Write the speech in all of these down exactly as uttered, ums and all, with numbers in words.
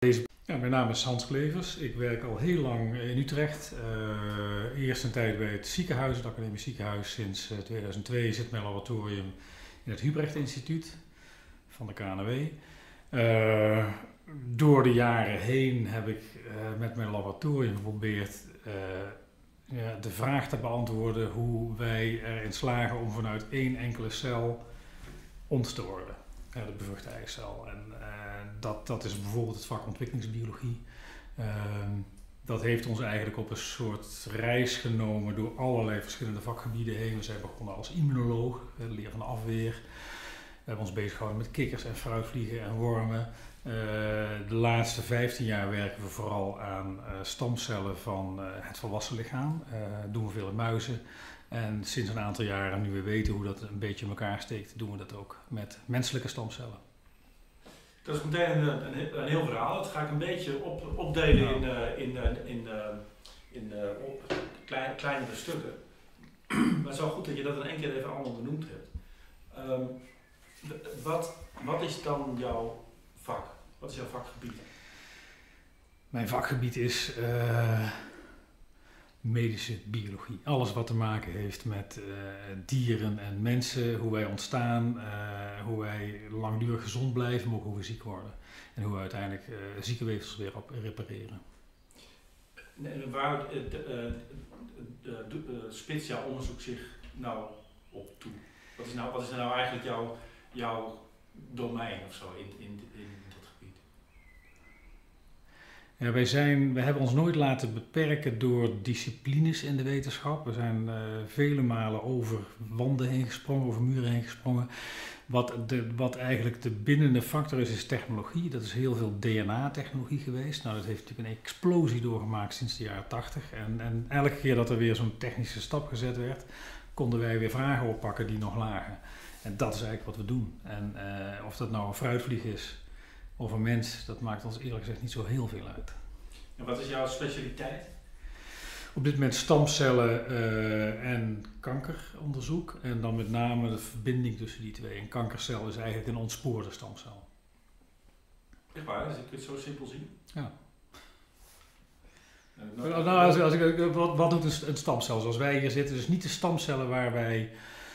Deze, ja, mijn naam is Hans Klevers. Ik werk al heel lang in Utrecht. Uh, eerst een tijd bij het ziekenhuis, het academisch ziekenhuis. Sinds uh, tweeduizend twee zit mijn laboratorium in het Hubrecht Instituut van de K N W. Uh, door de jaren heen heb ik uh, met mijn laboratorium geprobeerd uh, ja, de vraag te beantwoorden hoe wij erin slagen om vanuit één enkele cel ons te worden. Ja, de bevruchte eicel. En uh, dat, dat is bijvoorbeeld het vak ontwikkelingsbiologie. Uh, dat heeft ons eigenlijk op een soort reis genomen door allerlei verschillende vakgebieden heen. We zijn begonnen als immunoloog, de leer van de afweer. We hebben ons bezig gehouden met kikkers en fruitvliegen en wormen. Uh, de laatste vijftien jaar werken we vooral aan uh, stamcellen van uh, het volwassen lichaam. Uh, doen we veel in muizen. En sinds een aantal jaren, nu we weten hoe dat een beetje in elkaar steekt, doen we dat ook met menselijke stamcellen. Dat is meteen een, een, een heel verhaal. Dat ga ik een beetje op, opdelen ja. in, uh, in, uh, in, uh, in uh, op klein, kleinere stukken. Maar het is wel goed dat je dat in één keer even allemaal benoemd hebt. Um, wat, wat is dan jouw vak? Wat is jouw vakgebied? Mijn vakgebied is uh, medische biologie. Alles wat te maken heeft met uh, dieren en mensen, hoe wij ontstaan, uh, hoe wij langdurig gezond blijven, maar ook hoe we ziek worden. En hoe we uiteindelijk uh, zieke weefsels weer op repareren. En waar uh, uh, uh, uh, spitst jouw onderzoek zich nou op toe? Wat is nou, wat is nou eigenlijk jouw, jouw domein of zo in, in, in dat gebied? Ja, wij, zijn, wij hebben ons nooit laten beperken door disciplines in de wetenschap. We zijn uh, vele malen over wanden heen gesprongen, over muren heen gesprongen. Wat, de, wat eigenlijk de bindende factor is, is technologie. Dat is heel veel D N A-technologie geweest. Nou, dat heeft natuurlijk een explosie doorgemaakt sinds de jaren tachtig. En, en elke keer dat er weer zo'n technische stap gezet werd, konden wij weer vragen oppakken die nog lagen. En dat is eigenlijk wat we doen. En uh, of dat nou een fruitvlieg is of een mens, dat maakt ons eerlijk gezegd niet zo heel veel uit. En wat is jouw specialiteit? Op dit moment stamcellen uh, en kankeronderzoek. En dan met name de verbinding tussen die twee. Een kankercel is eigenlijk een ontspoorde stamcel. Echt waar? Dus ik kun je het zo simpel zien? Ja. Nou, nou, als, als ik, wat, wat doet een, een stamcel zoals wij hier zitten? Dus niet de stamcellen waar wij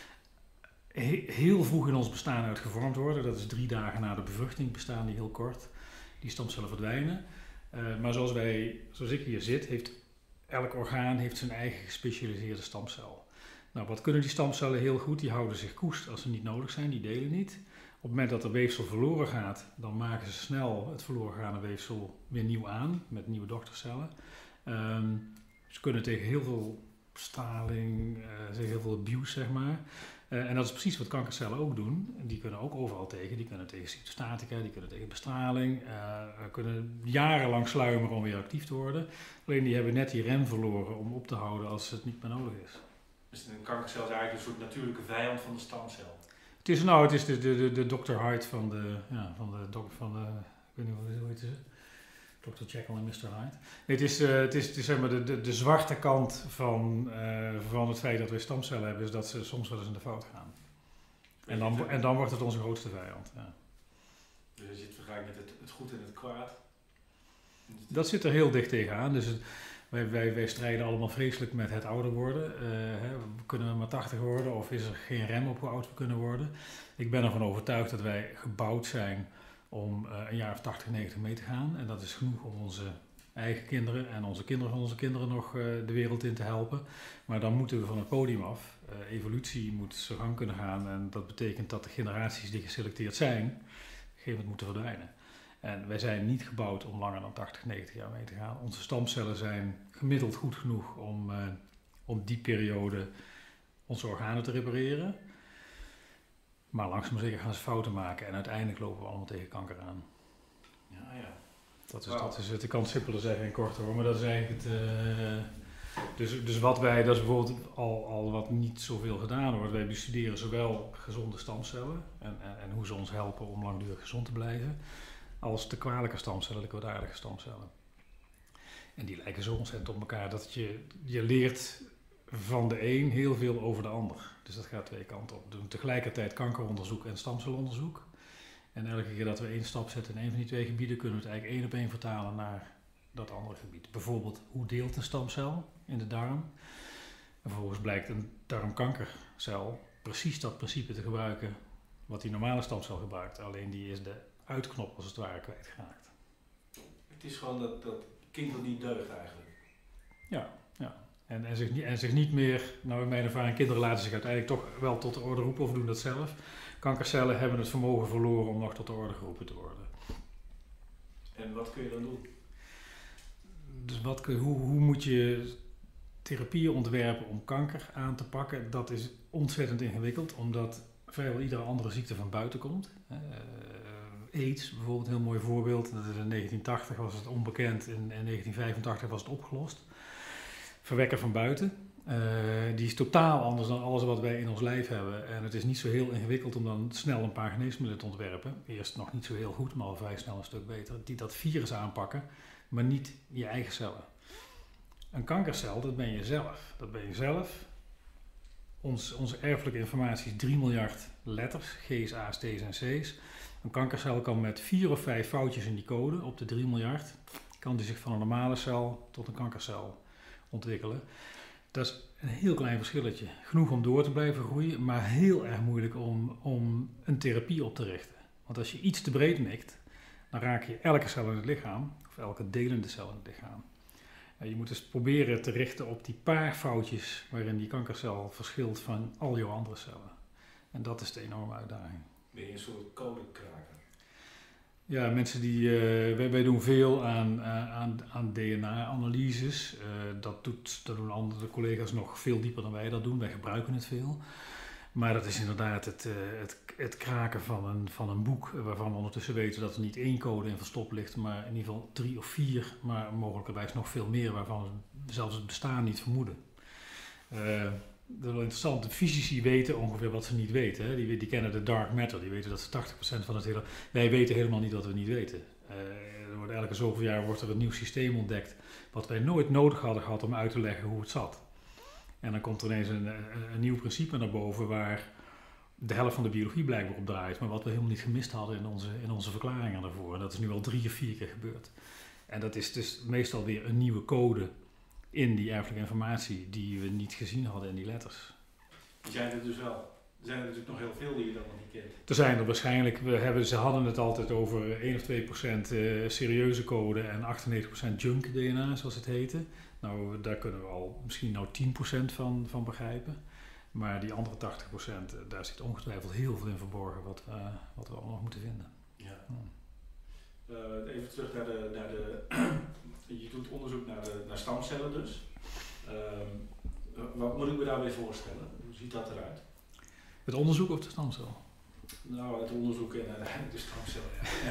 he, heel vroeg in ons bestaan uit gevormd worden. Dat is drie dagen na de bevruchting bestaan die heel kort. Die stamcellen verdwijnen. Uh, maar zoals, wij, zoals ik hier zit, heeft elk orgaan heeft zijn eigen gespecialiseerde stamcel. Nou, wat kunnen die stamcellen heel goed? Die houden zich koest als ze niet nodig zijn, die delen niet. Op het moment dat er weefsel verloren gaat, dan maken ze snel het verloren gaande weefsel weer nieuw aan met nieuwe dochtercellen. Um, ze kunnen tegen heel veel straling, uh, tegen heel veel abuse, zeg maar. Uh, en dat is precies wat kankercellen ook doen. Die kunnen ook overal tegen. Die kunnen tegen cytostatica, die kunnen tegen bestraling. Uh, kunnen jarenlang sluimeren om weer actief te worden. Alleen die hebben net die rem verloren om op te houden als het niet meer nodig is. Dus een kankercel is eigenlijk een soort natuurlijke vijand van de stamcel? Het is, nou, het is de, de, de, de dokter Hyde van de, ja, van de, dok, van de, ik weet niet hoe heet ze? dokter Jekyll en mister Hyde. Nee, het is, uh, het is, het is zeg maar de, de, de zwarte kant van, uh, van het feit dat we stamcellen hebben, is dat ze soms wel eens in de fout gaan. En dan, en dan wordt het onze grootste vijand. Ja. Dus je zit vergelijking met het, het goed en het kwaad? Dat zit er heel dicht tegenaan. Dus het, wij, wij, wij strijden allemaal vreselijk met het ouder worden. Uh, hè, kunnen we maar tachtig worden of is er geen rem op hoe oud we kunnen worden? Ik ben ervan overtuigd dat wij gebouwd zijn om uh, een jaar of tachtig, negentig mee te gaan. En dat is genoeg om onze eigen kinderen en onze kinderen van onze kinderen nog uh, de wereld in te helpen. Maar dan moeten we van het podium af. Uh, evolutie moet zijn gang kunnen gaan en dat betekent dat de generaties die geselecteerd zijn, op een gegeven moment moeten verdwijnen. En wij zijn niet gebouwd om langer dan tachtig, negentig jaar mee te gaan. Onze stamcellen zijn gemiddeld goed genoeg om, uh, om die periode onze organen te repareren. Maar langzaam maar zeker gaan ze fouten maken en uiteindelijk lopen we allemaal tegen kanker aan. Ja, ja. Dat is, wow. dat is het. Ik kan het simpeler zeggen en korter hoor, maar dat is eigenlijk het. Uh, dus, dus wat wij, dat is bijvoorbeeld al, al wat niet zoveel gedaan wordt. Wij bestuderen zowel gezonde stamcellen en, en, en hoe ze ons helpen om langdurig gezond te blijven, als de kwalijke stamcellen, de kwaadaardige stamcellen. En die lijken zo ontzettend op elkaar dat je, je leert van de een heel veel over de ander. Dus dat gaat twee kanten op. We doen tegelijkertijd kankeronderzoek en stamcelonderzoek. En elke keer dat we één stap zetten in een van die twee gebieden, kunnen we het eigenlijk één op één vertalen naar dat andere gebied. Bijvoorbeeld, hoe deelt een stamcel in de darm? En vervolgens blijkt een darmkankercel precies dat principe te gebruiken wat die normale stamcel gebruikt. Alleen die is de uitknop als het ware kwijtgeraakt. Het is gewoon dat, dat kind dat niet deugt eigenlijk. Ja, ja. En, en, zich, en zich niet meer, nou in mijn ervaring, kinderen laten zich uiteindelijk toch wel tot de orde roepen of doen dat zelf. Kankercellen hebben het vermogen verloren om nog tot de orde geroepen te worden. En wat kun je dan doen? Dus wat, hoe, hoe moet je therapieën ontwerpen om kanker aan te pakken? Dat is ontzettend ingewikkeld, omdat vrijwel iedere andere ziekte van buiten komt. Uh, AIDS, bijvoorbeeld, een heel mooi voorbeeld. Dat is in negentien tachtig was het onbekend, in, in negentien vijfentachtig was het opgelost. Verwekker van buiten. Uh, die is totaal anders dan alles wat wij in ons lijf hebben. En het is niet zo heel ingewikkeld om dan snel een paar geneesmiddelen te ontwerpen. Eerst nog niet zo heel goed, maar al vrij snel een stuk beter. Die dat virus aanpakken, maar niet je eigen cellen. Een kankercel, dat ben je zelf. Dat ben je zelf. Ons, onze erfelijke informatie is drie miljard letters, G's, A's, T's en C's. Een kankercel kan met vier of vijf foutjes in die code op de drie miljard, kan die zich van een normale cel tot een kankercel ontwikkelen. Dat is een heel klein verschilletje. Genoeg om door te blijven groeien, maar heel erg moeilijk om, om een therapie op te richten. Want als je iets te breed mikt, dan raak je elke cel in het lichaam, of elke delende cel in het lichaam. Je moet dus proberen te richten op die paar foutjes waarin die kankercel verschilt van al jouw andere cellen. En dat is de enorme uitdaging. Ben je een soort codekraker? Ja, mensen die, uh, wij, wij doen veel aan, uh, aan, aan D N A-analyses. Uh, dat, doet, dat doen andere collega's nog veel dieper dan wij dat doen. Wij gebruiken het veel. Maar dat is inderdaad het, uh, het, het kraken van een, van een boek, waarvan we ondertussen weten dat er niet één code in verstopt ligt, maar in ieder geval drie of vier, maar mogelijkerwijs nog veel meer, waarvan we zelfs het bestaan niet vermoeden. Uh, dat is wel interessant. De fysici weten ongeveer wat ze niet weten. Hè. Die, die kennen de dark matter, die weten dat ze tachtig procent van het hele... Wij weten helemaal niet wat we niet weten. Uh, er wordt elke zoveel jaar wordt er een nieuw systeem ontdekt, wat wij nooit nodig hadden gehad om uit te leggen hoe het zat. En dan komt er ineens een, een, een nieuw principe naar boven waar de helft van de biologie blijkbaar op draait, maar wat we helemaal niet gemist hadden in onze, in onze verklaringen daarvoor. En dat is nu al drie of vier keer gebeurd. En dat is dus meestal weer een nieuwe code in die erfelijke informatie die we niet gezien hadden in die letters. Die zijn er dus wel. Er zijn er natuurlijk nog heel veel die je dan nog niet kent. Er zijn er waarschijnlijk, we hebben, ze hadden het altijd over één of twee procent uh, serieuze code en achtennegentig procent junk D N A, zoals het heette. Nou, daar kunnen we al misschien nou tien procent van, van begrijpen. Maar die andere tachtig procent, daar zit ongetwijfeld heel veel in verborgen wat, uh, wat we allemaal nog moeten vinden. Ja. Uh, even terug naar de, naar de je doet onderzoek naar, de, naar stamcellen dus. Uh, wat moet ik me daarbij voorstellen? Hoe ziet dat eruit? Het onderzoek of de stamcel? Nou, het onderzoek en uiteindelijk de stamcel, ja.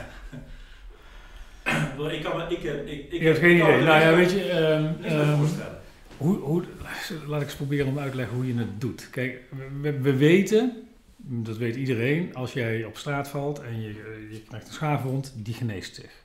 ja. ik kan me, ik, ik, ik, ik heb geen idee. Nou ja, weet je, um, niet um, voorstellen. Hoe, hoe, laat ik eens proberen om uit te leggen hoe je het doet. Kijk, we, we weten, dat weet iedereen, als jij op straat valt en je, je krijgt een schaafwond, die geneest zich.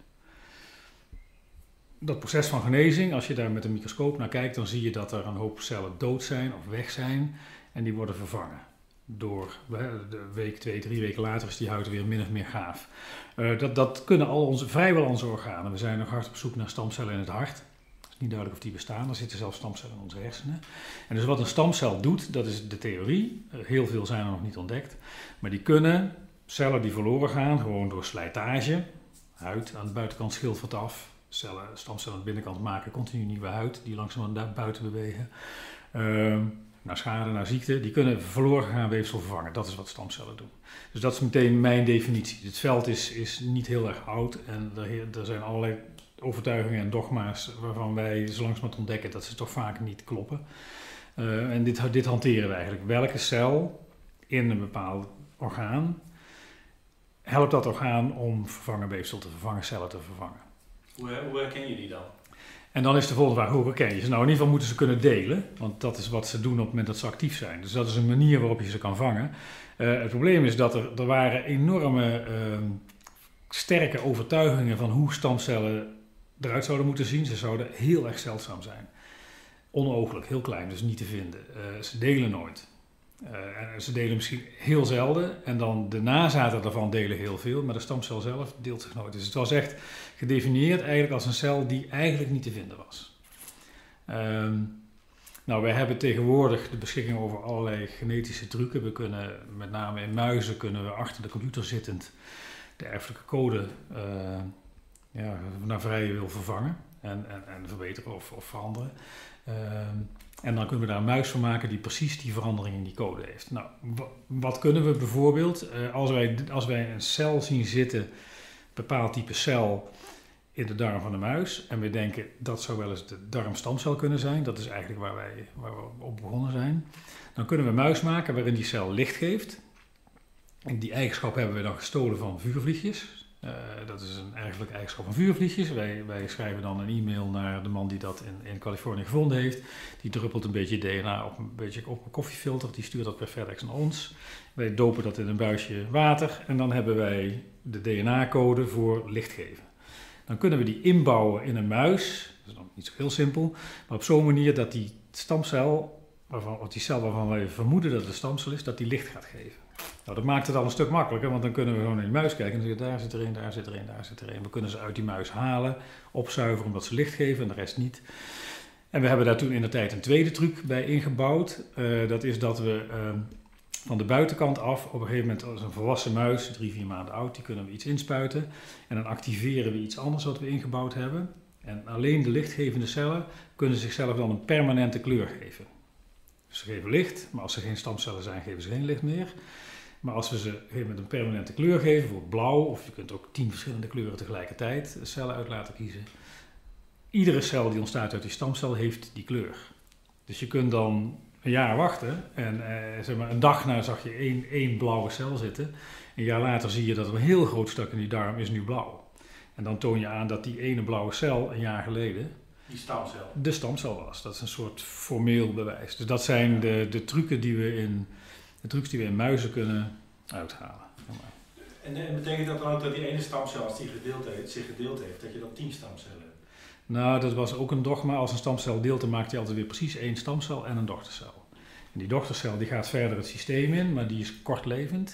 Dat proces van genezing, als je daar met een microscoop naar kijkt, dan zie je dat er een hoop cellen dood zijn of weg zijn en die worden vervangen. Door de week, twee, drie weken later is die huid weer min of meer gaaf. Uh, dat, dat kunnen al onze, vrijwel onze organen. We zijn nog hard op zoek naar stamcellen in het hart. Het is niet duidelijk of die bestaan. Er zitten zelfs stamcellen in onze hersenen. En dus wat een stamcel doet, dat is de theorie. Uh, heel veel zijn er nog niet ontdekt. Maar die kunnen cellen die verloren gaan, gewoon door slijtage. Huid aan de buitenkant schilfert af. Cellen, stamcellen aan de binnenkant maken continu nieuwe huid die langzaam naar buiten bewegen. Uh, naar schade, naar ziekte, die kunnen verloren gegaan weefsel vervangen. Dat is wat stamcellen doen. Dus dat is meteen mijn definitie. Het veld is, is niet heel erg oud en er, er zijn allerlei overtuigingen en dogma's waarvan wij zo langzamerhand ontdekken dat ze toch vaak niet kloppen. Uh, en dit, dit hanteren we eigenlijk. Welke cel in een bepaald orgaan helpt dat orgaan om vervangen weefsel te vervangen, cellen te vervangen? Hoe, hoe herken je die dan? En dan is de volgende vraag, hoe herken je ze? Nou, in ieder geval moeten ze kunnen delen, want dat is wat ze doen op het moment dat ze actief zijn. Dus dat is een manier waarop je ze kan vangen. Uh, het probleem is dat er, er waren enorme uh, sterke overtuigingen van hoe stamcellen eruit zouden moeten zien. Ze zouden heel erg zeldzaam zijn. Onooglijk, heel klein, dus niet te vinden. Uh, ze delen nooit. Uh, en ze delen misschien heel zelden en dan de nazaten daarvan delen heel veel, maar de stamcel zelf deelt zich nooit. Dus het was echt gedefinieerd eigenlijk als een cel die eigenlijk niet te vinden was. Um, nou, wij hebben tegenwoordig de beschikking over allerlei genetische trucken. We kunnen, met name in muizen, kunnen we achter de computer zittend de erfelijke code uh, ja, naar vrije wil vervangen en, en, en verbeteren of, of veranderen. Um, En dan kunnen we daar een muis van maken die precies die verandering in die code heeft. Nou, wat kunnen we bijvoorbeeld, uh, als, wij, als wij een cel zien zitten, een bepaald type cel in de darm van de muis, en we denken dat zou wel eens de darmstamcel kunnen zijn, dat is eigenlijk waar, wij, waar we op begonnen zijn, dan kunnen we een muis maken waarin die cel licht geeft. En die eigenschap hebben we dan gestolen van vuurvliegjes. Uh, dat is een erfelijke eigenschap van vuurvliegjes. Wij, wij schrijven dan een e-mail naar de man die dat in, in Californië gevonden heeft. Die druppelt een beetje D N A op een, beetje op een koffiefilter. Die stuurt dat per FedEx naar ons. Wij dopen dat in een buisje water. En dan hebben wij de D N A-code voor lichtgeven. Dan kunnen we die inbouwen in een muis. Dat is nog niet zo heel simpel. Maar op zo'n manier dat die stamcel, waarvan, of die cel waarvan wij vermoeden dat het een stamcel is, dat die licht gaat geven. Nou, dat maakt het al een stuk makkelijker, want dan kunnen we gewoon in die muis kijken en zeggen, daar zit er een, daar zit er een, daar zit er een. We kunnen ze uit die muis halen, opzuiveren omdat ze licht geven en de rest niet. En we hebben daar toen in de tijd een tweede truc bij ingebouwd. Uh, dat is dat we uh, van de buitenkant af, op een gegeven moment als een volwassen muis, drie, vier maanden oud, die kunnen we iets inspuiten. En dan activeren we iets anders wat we ingebouwd hebben. En alleen de lichtgevende cellen kunnen zichzelf dan een permanente kleur geven. Dus ze geven licht, maar als er geen stamcellen zijn, geven ze geen licht meer. Maar als we ze met een permanente kleur geven, bijvoorbeeld blauw, of je kunt ook tien verschillende kleuren tegelijkertijd cellen uit laten kiezen. Iedere cel die ontstaat uit die stamcel heeft die kleur. Dus je kunt dan een jaar wachten en eh, zeg maar een dag na zag je één, één blauwe cel zitten. Een jaar later zie je dat een heel groot stuk in die darm is nu blauw. En dan toon je aan dat die ene blauwe cel een jaar geleden die stamcel. de stamcel was. Dat is een soort formeel bewijs. Dus dat zijn de, de trucken die we in... De trucs die we in muizen kunnen uithalen. En, en betekent dat dan ook dat die ene stamcel, als die gedeeld heeft, zich gedeeld heeft, dat je dan tien stamcellen hebt? Nou, dat was ook een dogma. Als een stamcel deelt, dan maakt hij altijd weer precies één stamcel en een dochtercel. En die dochtercel die gaat verder het systeem in, maar die is kortlevend.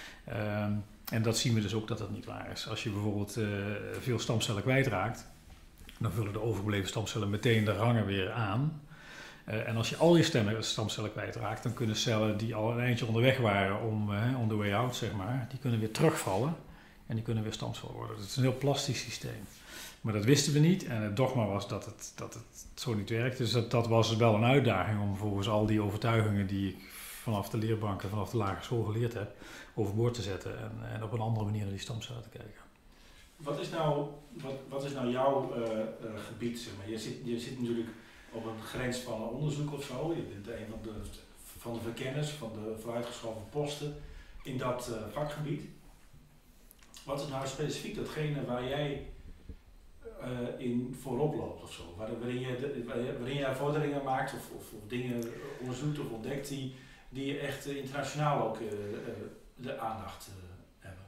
Uh, en dat zien we dus ook dat dat niet waar is. Als je bijvoorbeeld uh, veel stamcellen kwijtraakt, dan vullen de overgebleven stamcellen meteen de rangen weer aan. Uh, en als je al je stemmen, stamcellen kwijtraakt, dan kunnen cellen die al een eindje onderweg waren om uh, on the way out, zeg maar, die kunnen weer terugvallen en die kunnen weer stamcel worden. Dus het is een heel plastisch systeem. Maar dat wisten we niet en het dogma was dat het, dat het zo niet werkt. Dus dat, dat was wel een uitdaging om volgens al die overtuigingen die ik vanaf de leerbanken, vanaf de lagere school geleerd heb, overboord te zetten en, en op een andere manier naar die stamcellen te kijken. Wat is nou, wat, wat is nou jouw uh, uh, gebied? Zeg maar? je, zit, je zit natuurlijk op een grens van een onderzoek of zo. Je bent een van de, van de verkenners, van de vooruitgeschoven posten in dat uh, vakgebied. Wat is nou specifiek datgene waar jij uh, in voorop loopt of zo? Waar, waarin, je de, waarin jij vorderingen maakt of, of, of dingen onderzoekt of ontdekt die, die echt uh, internationaal ook uh, uh, de aandacht uh, hebben?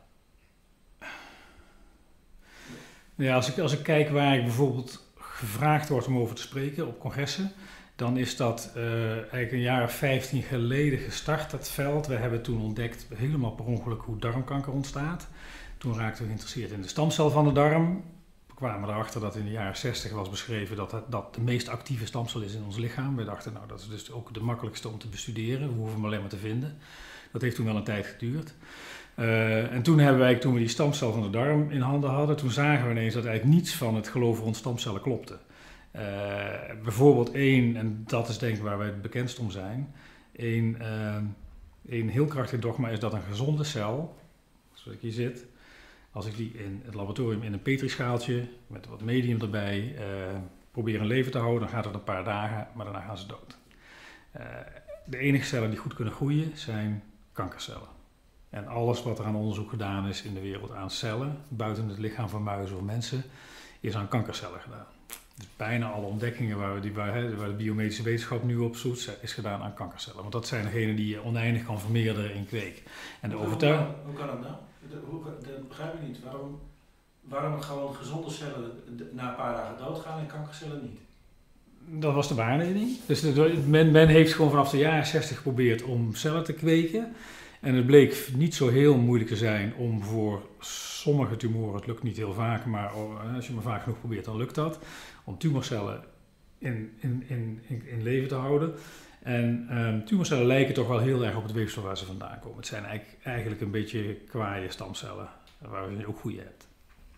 Ja, als ik, als ik kijk waar ik bijvoorbeeld gevraagd wordt om over te spreken op congressen, dan is dat uh, eigenlijk een jaar of vijftien geleden gestart, dat veld. We hebben toen ontdekt, helemaal per ongeluk, hoe darmkanker ontstaat. Toen raakten we geïnteresseerd in de stamcel van de darm. We kwamen erachter dat in de jaren zestig was beschreven dat het, dat de meest actieve stamcel is in ons lichaam. We dachten, nou, dat is dus ook de makkelijkste om te bestuderen. We hoeven hem alleen maar te vinden. Dat heeft toen wel een tijd geduurd. Uh, en toen hebben wij, toen we die stamcel van de darm in handen hadden, toen zagen we ineens dat eigenlijk niets van het geloof rond stamcellen klopte. Uh, bijvoorbeeld één, en dat is denk ik waar wij het bekendst om zijn, één, uh, één heel krachtig dogma is dat een gezonde cel, zoals ik hier zit, als ik die in het laboratorium in een petrischaaltje met wat medium erbij uh, probeer in leven te houden, dan gaat het een paar dagen, maar daarna gaan ze dood. Uh, de enige cellen die goed kunnen groeien zijn kankercellen. En alles wat er aan onderzoek gedaan is in de wereld aan cellen, buiten het lichaam van muizen of mensen, is aan kankercellen gedaan. Dus bijna alle ontdekkingen waar, we die, waar, hè, waar de biomedische wetenschap nu op zoekt, is gedaan aan kankercellen. Want dat zijn degenen die je oneindig kan vermeerderen in kweek. En de hoe, overtuiging... hoe, hoe kan dat nou? De, hoe, dat begrijp ik niet. Waarom, waarom gewoon gezonde cellen na een paar dagen doodgaan en kankercellen niet? dat was de waarneming. Dus de, men, men heeft gewoon vanaf de jaren zestig geprobeerd om cellen te kweken. En het bleek niet zo heel moeilijk te zijn om voor sommige tumoren, het lukt niet heel vaak, maar als je maar vaak genoeg probeert, dan lukt dat, om tumorcellen in, in, in, in, in leven te houden. En um, tumorcellen lijken toch wel heel erg op het weefsel waar ze vandaan komen. Het zijn eigenlijk, eigenlijk een beetje kwaaie stamcellen, waar je ook goede hebt.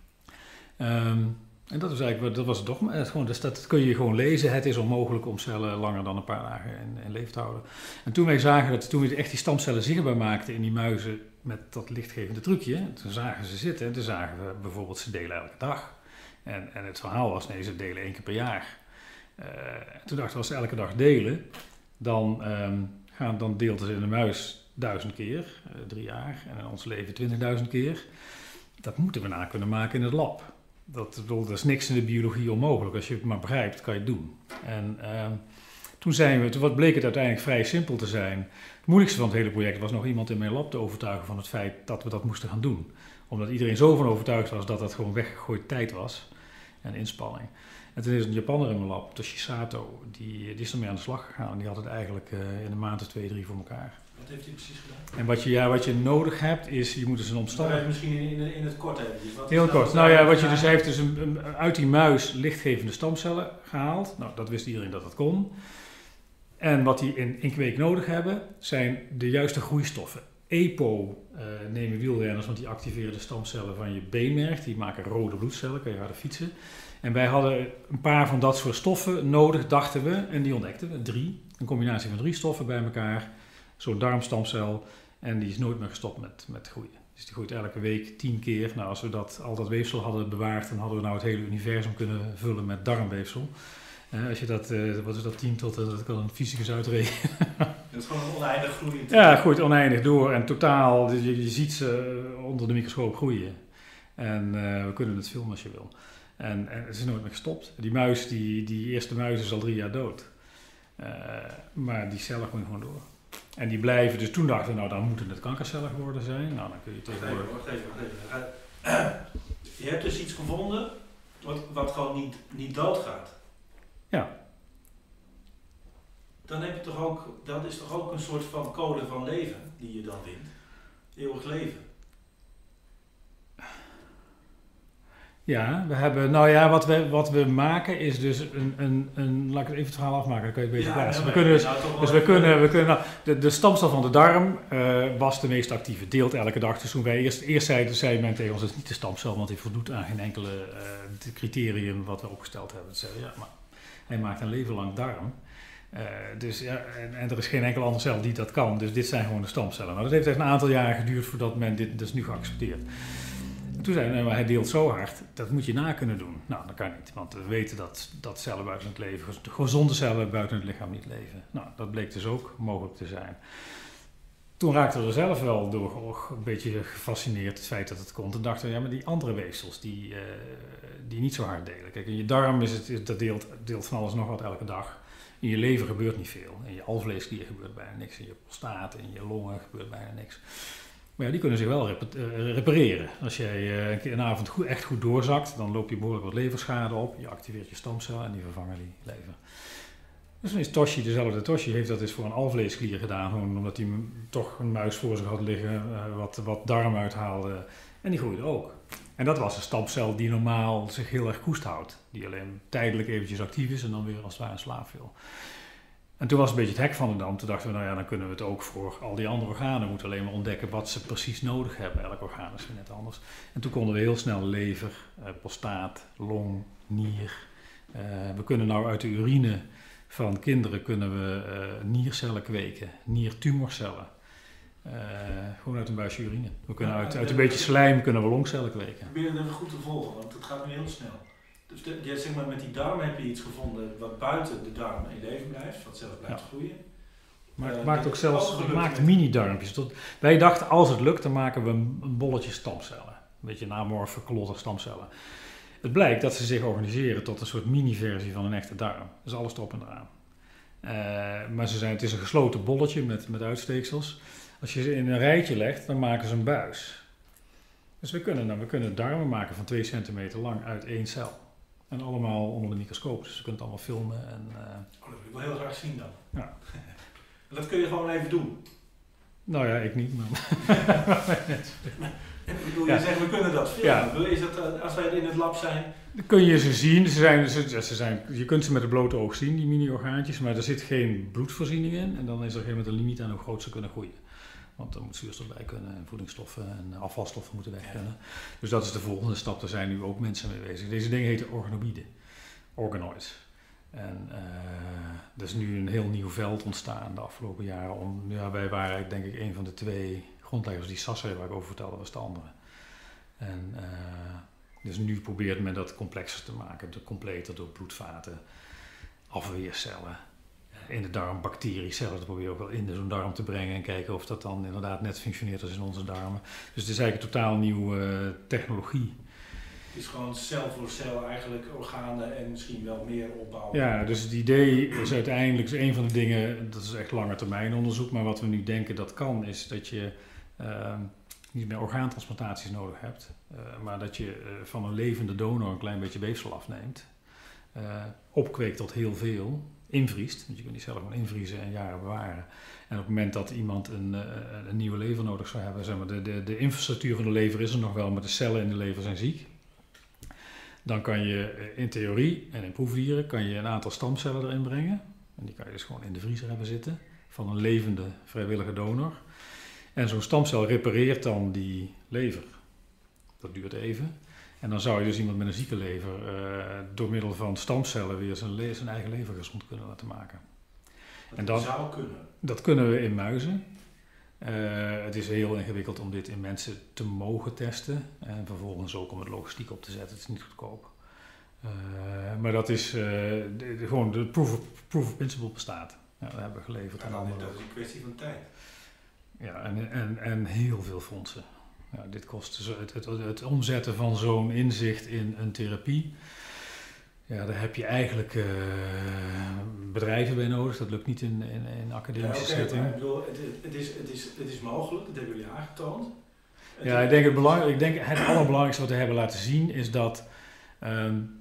Um, en dat, is eigenlijk, dat was het dogma. Het gewoon, dus dat kun je gewoon lezen. Het is onmogelijk om cellen langer dan een paar dagen in, in leven te houden. En toen wij zagen dat, toen we echt die stamcellen zichtbaar maakten in die muizen met dat lichtgevende trucje, toen zagen ze zitten. En toen zagen we bijvoorbeeld, ze delen elke dag. En, en het verhaal was, nee, ze delen één keer per jaar. Uh, toen dachten we, als ze elke dag delen, dan, um, gaan, dan deelt ze in de muis duizend keer, uh, drie jaar. En in ons leven twintigduizend keer. Dat moeten we na kunnen maken in het lab. Dat, bedoel, er is niks in de biologie onmogelijk. Als je het maar begrijpt, kan je het doen. En uh, toen zijn we, toen wat bleek het uiteindelijk vrij simpel te zijn. Het moeilijkste van het hele project was nog iemand in mijn lab te overtuigen van het feit dat we dat moesten gaan doen. Omdat iedereen zo van overtuigd was dat dat gewoon weggegooid tijd was en inspanning. En toen is een Japaner in mijn lab, Toshi Sato, die, die is ermee aan de slag gegaan. En die had het eigenlijk uh, in een maand of twee, drie voor elkaar. Wat heeft hij precies gedaan? En wat je, ja, wat je nodig hebt is, je moet dus een omstandigheid... Misschien in, in, in het kort eventjes. Wat Heel kort. Nou ja, wat je dus heeft is een, een, uit die muis lichtgevende stamcellen gehaald. Nou, dat wist iedereen dat dat kon. En wat die in, in kweek nodig hebben, zijn de juiste groeistoffen. E P O uh, nemen wielrenners, want die activeren de stamcellen van je beenmerg. Die maken rode bloedcellen, kan je harder fietsen. En wij hadden een paar van dat soort stoffen nodig, dachten we. En die ontdekten we, drie. Een combinatie van drie stoffen bij elkaar. Zo'n darmstamcel. En die is nooit meer gestopt met, met groeien. Dus die groeit elke week tien keer. Nou, als we dat, al dat weefsel hadden bewaard, dan hadden we nou het hele universum kunnen vullen met darmweefsel. Uh, als je dat, uh, wat is dat, tien tot, uh, dat kan een fysicus uitrekenen. Dat is gewoon een oneindig groeien. Ja, het groeit oneindig door. En totaal, je, je ziet ze onder de microscoop groeien. En uh, we kunnen het filmen als je wil. En, en het is nooit meer gestopt. Die muis, die, die eerste muis is al drie jaar dood. Uh, maar die cellen groeien gewoon door. En die blijven, dus toen dachten we, nou dan moeten het kankercellen geworden zijn. Nou, dan kun je tegenwoordig... Wacht even, wacht even. Wacht even. Je hebt dus iets gevonden wat, wat gewoon niet, niet doodgaat. Ja. Dan heb je toch ook, dat is toch ook een soort van code van leven die je dan wint. Eeuwig leven. Ja, we hebben, nou ja, wat we, wat we maken is dus een, een, een, laat ik even het verhaal afmaken, dan kan je het beter ja, plaatsen. Ja, we kunnen dus, nou, dus we kunnen, we kunnen nou, de, de stamcel van de darm uh, was de meest actieve, deelt elke dag. Dus toen wij eerst, eerst zeiden, zei men tegen ons, het is niet de stamcel, want die voldoet aan geen enkele uh, criterium wat we opgesteld hebben. Dus zeiden, ja, maar hij maakt een leven lang darm. Uh, dus, ja, en, en er is geen enkele andere cel die dat kan, dus dit zijn gewoon de stamcellen. Nou, dat heeft echt een aantal jaren geduurd voordat men dit dus nu geaccepteerd. Toen zei hij, maar hij deelt zo hard, dat moet je na kunnen doen. Nou, dat kan niet, want we weten dat, dat cellen buiten het leven, gezonde cellen buiten het lichaam niet leven. Nou, dat bleek dus ook mogelijk te zijn. Toen raakten we er zelf wel door een beetje gefascineerd, het feit dat het kon. Toen dachten we, ja, maar die andere weefsels, die, uh, die niet zo hard delen. Kijk, in je darm is het, dat deelt, deelt van alles nog wat elke dag. In je lever gebeurt niet veel. In je alvleesklier gebeurt bijna niks. In je prostaat, in je longen gebeurt bijna niks. Maar ja, die kunnen zich wel rep- uh, repareren. Als jij uh, een keer een avond goed, echt goed doorzakt, dan loop je behoorlijk wat leverschade op. Je activeert je stamcellen en die vervangen die lever. Dus dan is Toshi, dezelfde Toshi, heeft dat eens voor een alvleesklier gedaan. Gewoon omdat hij toch een muis voor zich had liggen, uh, wat, wat darm uithaalde. En die groeide ook. En dat was een stamcel die normaal zich heel erg koest houdt. Die alleen tijdelijk eventjes actief is en dan weer als het ware in slaap viel. En toen was het een beetje het hek van de dam. Toen dachten we, nou ja, dan kunnen we het ook voor al die andere organen. We moeten alleen maar ontdekken wat ze precies nodig hebben. Elk orgaan is weer net anders. En toen konden we heel snel lever, uh, prostaat, long, nier. Uh, we kunnen nou uit de urine van kinderen kunnen we uh, niercellen kweken, niertumorcellen. Uh, gewoon uit een buisje urine. We kunnen ja, uit, uit een beetje slijm kunnen we longcellen kweken. Probeer het even goed te volgen, want het gaat nu heel snel. Dus de, de, zeg maar, met die darm heb je iets gevonden wat buiten de darm in leven blijft, wat zelf blijft ja. groeien. Maar het uh, maakt ook zelfs het maakt mini-darmpjes. Tot, wij dachten, als het lukt, dan maken we een, een bolletje stamcellen. Een beetje een amorfe, klotter stamcellen. Het blijkt dat ze zich organiseren tot een soort mini-versie van een echte darm. Dus alles erop en eraan. Uh, maar ze zijn, het is een gesloten bolletje met, met uitsteeksels. Als je ze in een rijtje legt, dan maken ze een buis. Dus we kunnen, nou, we kunnen darmen maken van twee centimeter lang uit één cel. En allemaal onder de microscoop, dus je kunt het allemaal filmen. En, uh... oh, dat wil ik wel heel graag zien dan. Ja. Dat kun je gewoon even doen. Nou ja, ik niet. Maar ik bedoel, je ja. zegt we kunnen dat filmen. Ja. Is dat, als wij in het lab zijn... Dan kun je ze zien. Ze zijn, ze, ze zijn, je kunt ze met het blote oog zien, die mini-orgaantjes, maar er zit geen bloedvoorziening in. En dan is er geen moment een limiet aan hoe groot ze kunnen groeien. Want er moet zuurstof bij kunnen, en voedingsstoffen en afvalstoffen moeten weg kunnen. Ja. Dus dat is de volgende stap. Daar zijn nu ook mensen mee bezig. Deze dingen heten organoïden, organoids. En uh, er is nu een heel nieuw veld ontstaan de afgelopen jaren. Om, ja, wij waren denk ik een van de twee grondleggers. Die Sasser waar ik over vertelde was de andere. En uh, dus nu probeert men dat complexer te maken, de completer door bloedvaten, afweercellen. In de darm bacteriecellen, dat proberen we ook wel in zo'n darm te brengen en kijken of dat dan inderdaad net functioneert als in onze darmen. Dus het is eigenlijk een totaal nieuwe uh, technologie. Het is gewoon cel voor cel eigenlijk organen en misschien wel meer opbouwen. Ja, dus het idee is uiteindelijk, is een van de dingen, dat is echt langetermijn onderzoek, maar wat we nu denken dat kan, is dat je uh, niet meer orgaantransplantaties nodig hebt, uh, maar dat je uh, van een levende donor een klein beetje weefsel afneemt, uh, opkweekt tot heel veel, invriest, want je kunt die cellen gewoon invriezen en jaren bewaren. En op het moment dat iemand een, uh, een nieuwe lever nodig zou hebben, zeg maar, de, de, de infrastructuur van de lever is er nog wel, maar de cellen in de lever zijn ziek. Dan kan je in theorie en in proefdieren kan je een aantal stamcellen erin brengen. En die kan je dus gewoon in de vriezer hebben zitten van een levende vrijwillige donor. En zo'n stamcel repareert dan die lever. Dat duurt even. En dan zou je dus iemand met een zieke lever uh, door middel van stamcellen weer zijn, le- zijn eigen lever gezond kunnen laten maken. Dat en dat zou kunnen. Dat kunnen we in muizen. Uh, het is heel ingewikkeld om dit in mensen te mogen testen en vervolgens ook om het logistiek op te zetten. Het is niet goedkoop. Uh, maar dat is uh, de, de, gewoon de proof of, proof of principle bestaat. Ja, dat hebben we geleverd. Ja, dan is dat is een kwestie van tijd. Ja, en, en, en heel veel fondsen. Ja, dit kost het, het, het, het omzetten van zo'n inzicht in een therapie. Ja, daar heb je eigenlijk uh, bedrijven bij nodig. Dat lukt niet in, in, in academische ja, okay, setting. Ik bedoel, het, het, is, het, is, het is mogelijk, dat hebben jullie aangetoond. Het ja, ik denk, het belang, ik denk het allerbelangrijkste wat we hebben laten zien is dat, um,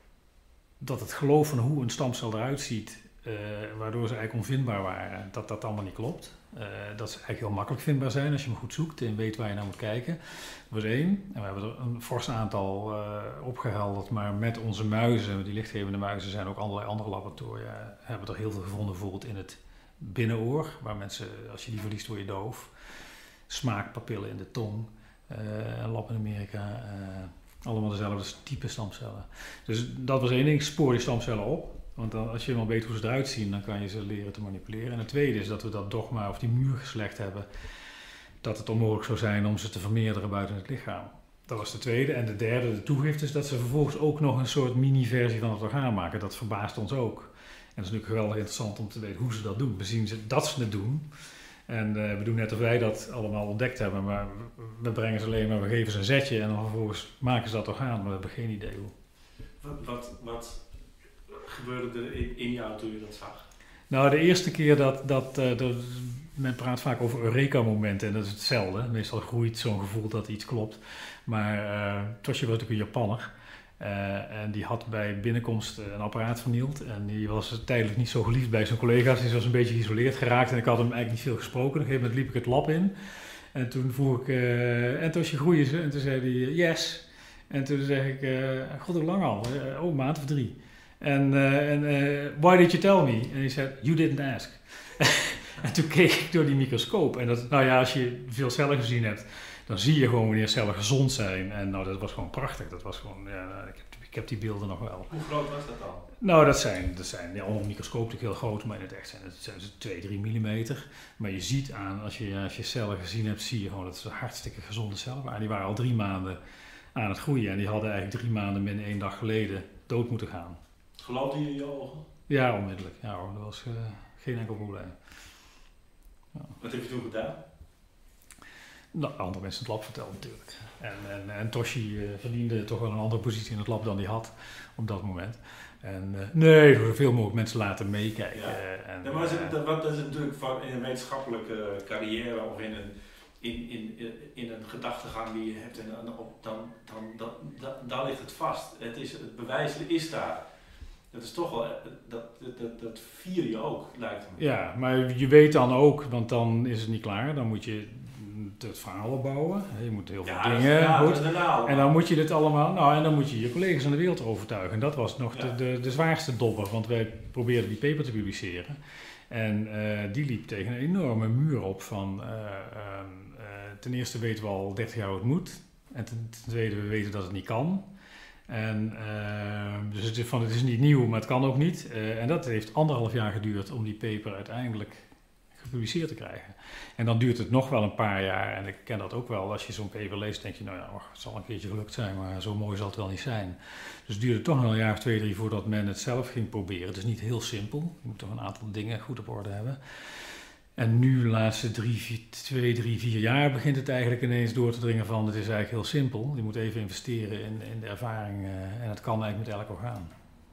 dat het geloof van hoe een stamcel eruit ziet, uh, waardoor ze eigenlijk onvindbaar waren, dat dat allemaal niet klopt. Uh, dat ze eigenlijk heel makkelijk vindbaar zijn als je hem goed zoekt en weet waar je naar moet kijken. Dat was één. En we hebben er een fors aantal uh, opgehelderd, maar met onze muizen, die lichtgevende muizen, zijn ook allerlei andere laboratoria, hebben er heel veel gevonden, bijvoorbeeld in het binnenoor, waar mensen, als je die verliest, word je doof. Smaakpapillen in de tong, uh, een lab in Amerika, uh, allemaal dezelfde type stamcellen. Dus dat was één ding, spoor die stamcellen op. Want dan, als je eenmaal weet hoe ze eruit zien, dan kan je ze leren te manipuleren. En het tweede is dat we dat dogma of die muur geslecht hebben, dat het onmogelijk zou zijn om ze te vermeerderen buiten het lichaam. Dat was de tweede. En de derde, de toegift, is dat ze vervolgens ook nog een soort mini-versie van het orgaan maken. Dat verbaast ons ook. En dat is natuurlijk geweldig interessant om te weten hoe ze dat doen. We zien ze, dat ze het doen. En uh, we doen net of wij dat allemaal ontdekt hebben, maar we brengen ze alleen maar, we geven ze een zetje en dan vervolgens maken ze dat orgaan, maar we hebben geen idee hoe. Wat, wat, wat gebeurde er in, in jou toen je dat zag? Nou, de eerste keer dat, dat, uh, dat men praat vaak over Eureka-momenten en dat is hetzelfde. Meestal groeit zo'n gevoel dat iets klopt. Maar uh, Toshi was natuurlijk een Japanner. Uh, en die had bij binnenkomst een apparaat vernield. En die was tijdelijk niet zo geliefd bij zijn collega's. Die was een beetje geïsoleerd geraakt. En ik had hem eigenlijk niet veel gesproken. Op een gegeven moment liep ik het lab in. En toen vroeg ik, uh, en Toshi, groeien ze? En toen zei hij, yes. En toen zei ik, uh, god, hoe lang al? Uh, oh, een maand of drie. En uh, uh, why did you tell me? En hij zei, you didn't ask. En toen keek ik door die microscoop. En dat, nou ja, als je veel cellen gezien hebt, dan zie je gewoon wanneer cellen gezond zijn. En nou, dat was gewoon prachtig. Dat was gewoon, ja, ik heb, ik heb die beelden nog wel. Hoe groot was dat dan? Nou, dat zijn, dat zijn ja, onder een microscoop natuurlijk heel groot, maar in het echt zijn het, zijn het twee, drie millimeter. Maar je ziet aan, als je, als je cellen gezien hebt, zie je gewoon dat het hartstikke gezonde cellen waren. Die waren al drie maanden aan het groeien. En die hadden eigenlijk drie maanden min één dag geleden dood moeten gaan. Geloofde je in je ogen? Ja, onmiddellijk. Ja hoor, dat was uh, geen enkel probleem. Ja. Wat heb je toen gedaan? Nou, andere mensen in het lab verteld natuurlijk. En, en, en Toshi uh, verdiende toch wel een andere positie in het lab dan hij had op dat moment. En uh, nee, zoveel mogelijk mensen laten meekijken. Ja. En, ja, maar dat, dat, dat is natuurlijk van in een wetenschappelijke carrière of in een, in, in, in een gedachtegang die je hebt en dan, dan, dan, dan, dan, dan ligt het vast. Het, is, het bewijs is daar. Dat is toch wel, dat, dat, dat, dat vier je ook, lijkt me. Ja, maar je weet dan ook, want dan is het niet klaar. Dan moet je het verhaal opbouwen. Je moet heel veel ja, dingen. Ja, goed. daarna, en dan moet je dit allemaal, nou en dan moet je je collega's aan de wereld overtuigen. En dat was nog ja. de, de, de zwaarste dobber, want wij probeerden die paper te publiceren. En uh, die liep tegen een enorme muur op van, uh, uh, uh, ten eerste weten we al dertig jaar hoe het moet. En ten, ten tweede, we weten dat het niet kan. En, uh, dus het is, van, het is niet nieuw, maar het kan ook niet. Uh, en dat heeft anderhalf jaar geduurd om die paper uiteindelijk gepubliceerd te krijgen. En dan duurt het nog wel een paar jaar. En ik ken dat ook wel. Als je zo'n paper leest, denk je, nou ja, het zal een keertje gelukt zijn, maar zo mooi zal het wel niet zijn. Dus het duurde toch nog een jaar of twee, drie voordat men het zelf ging proberen. Het is niet heel simpel. Je moet toch een aantal dingen goed op orde hebben. En nu, de laatste drie, vier, twee, drie, vier jaar begint het eigenlijk ineens door te dringen van, het is eigenlijk heel simpel. Je moet even investeren in, in de ervaring uh, en het kan eigenlijk met elk orgaan.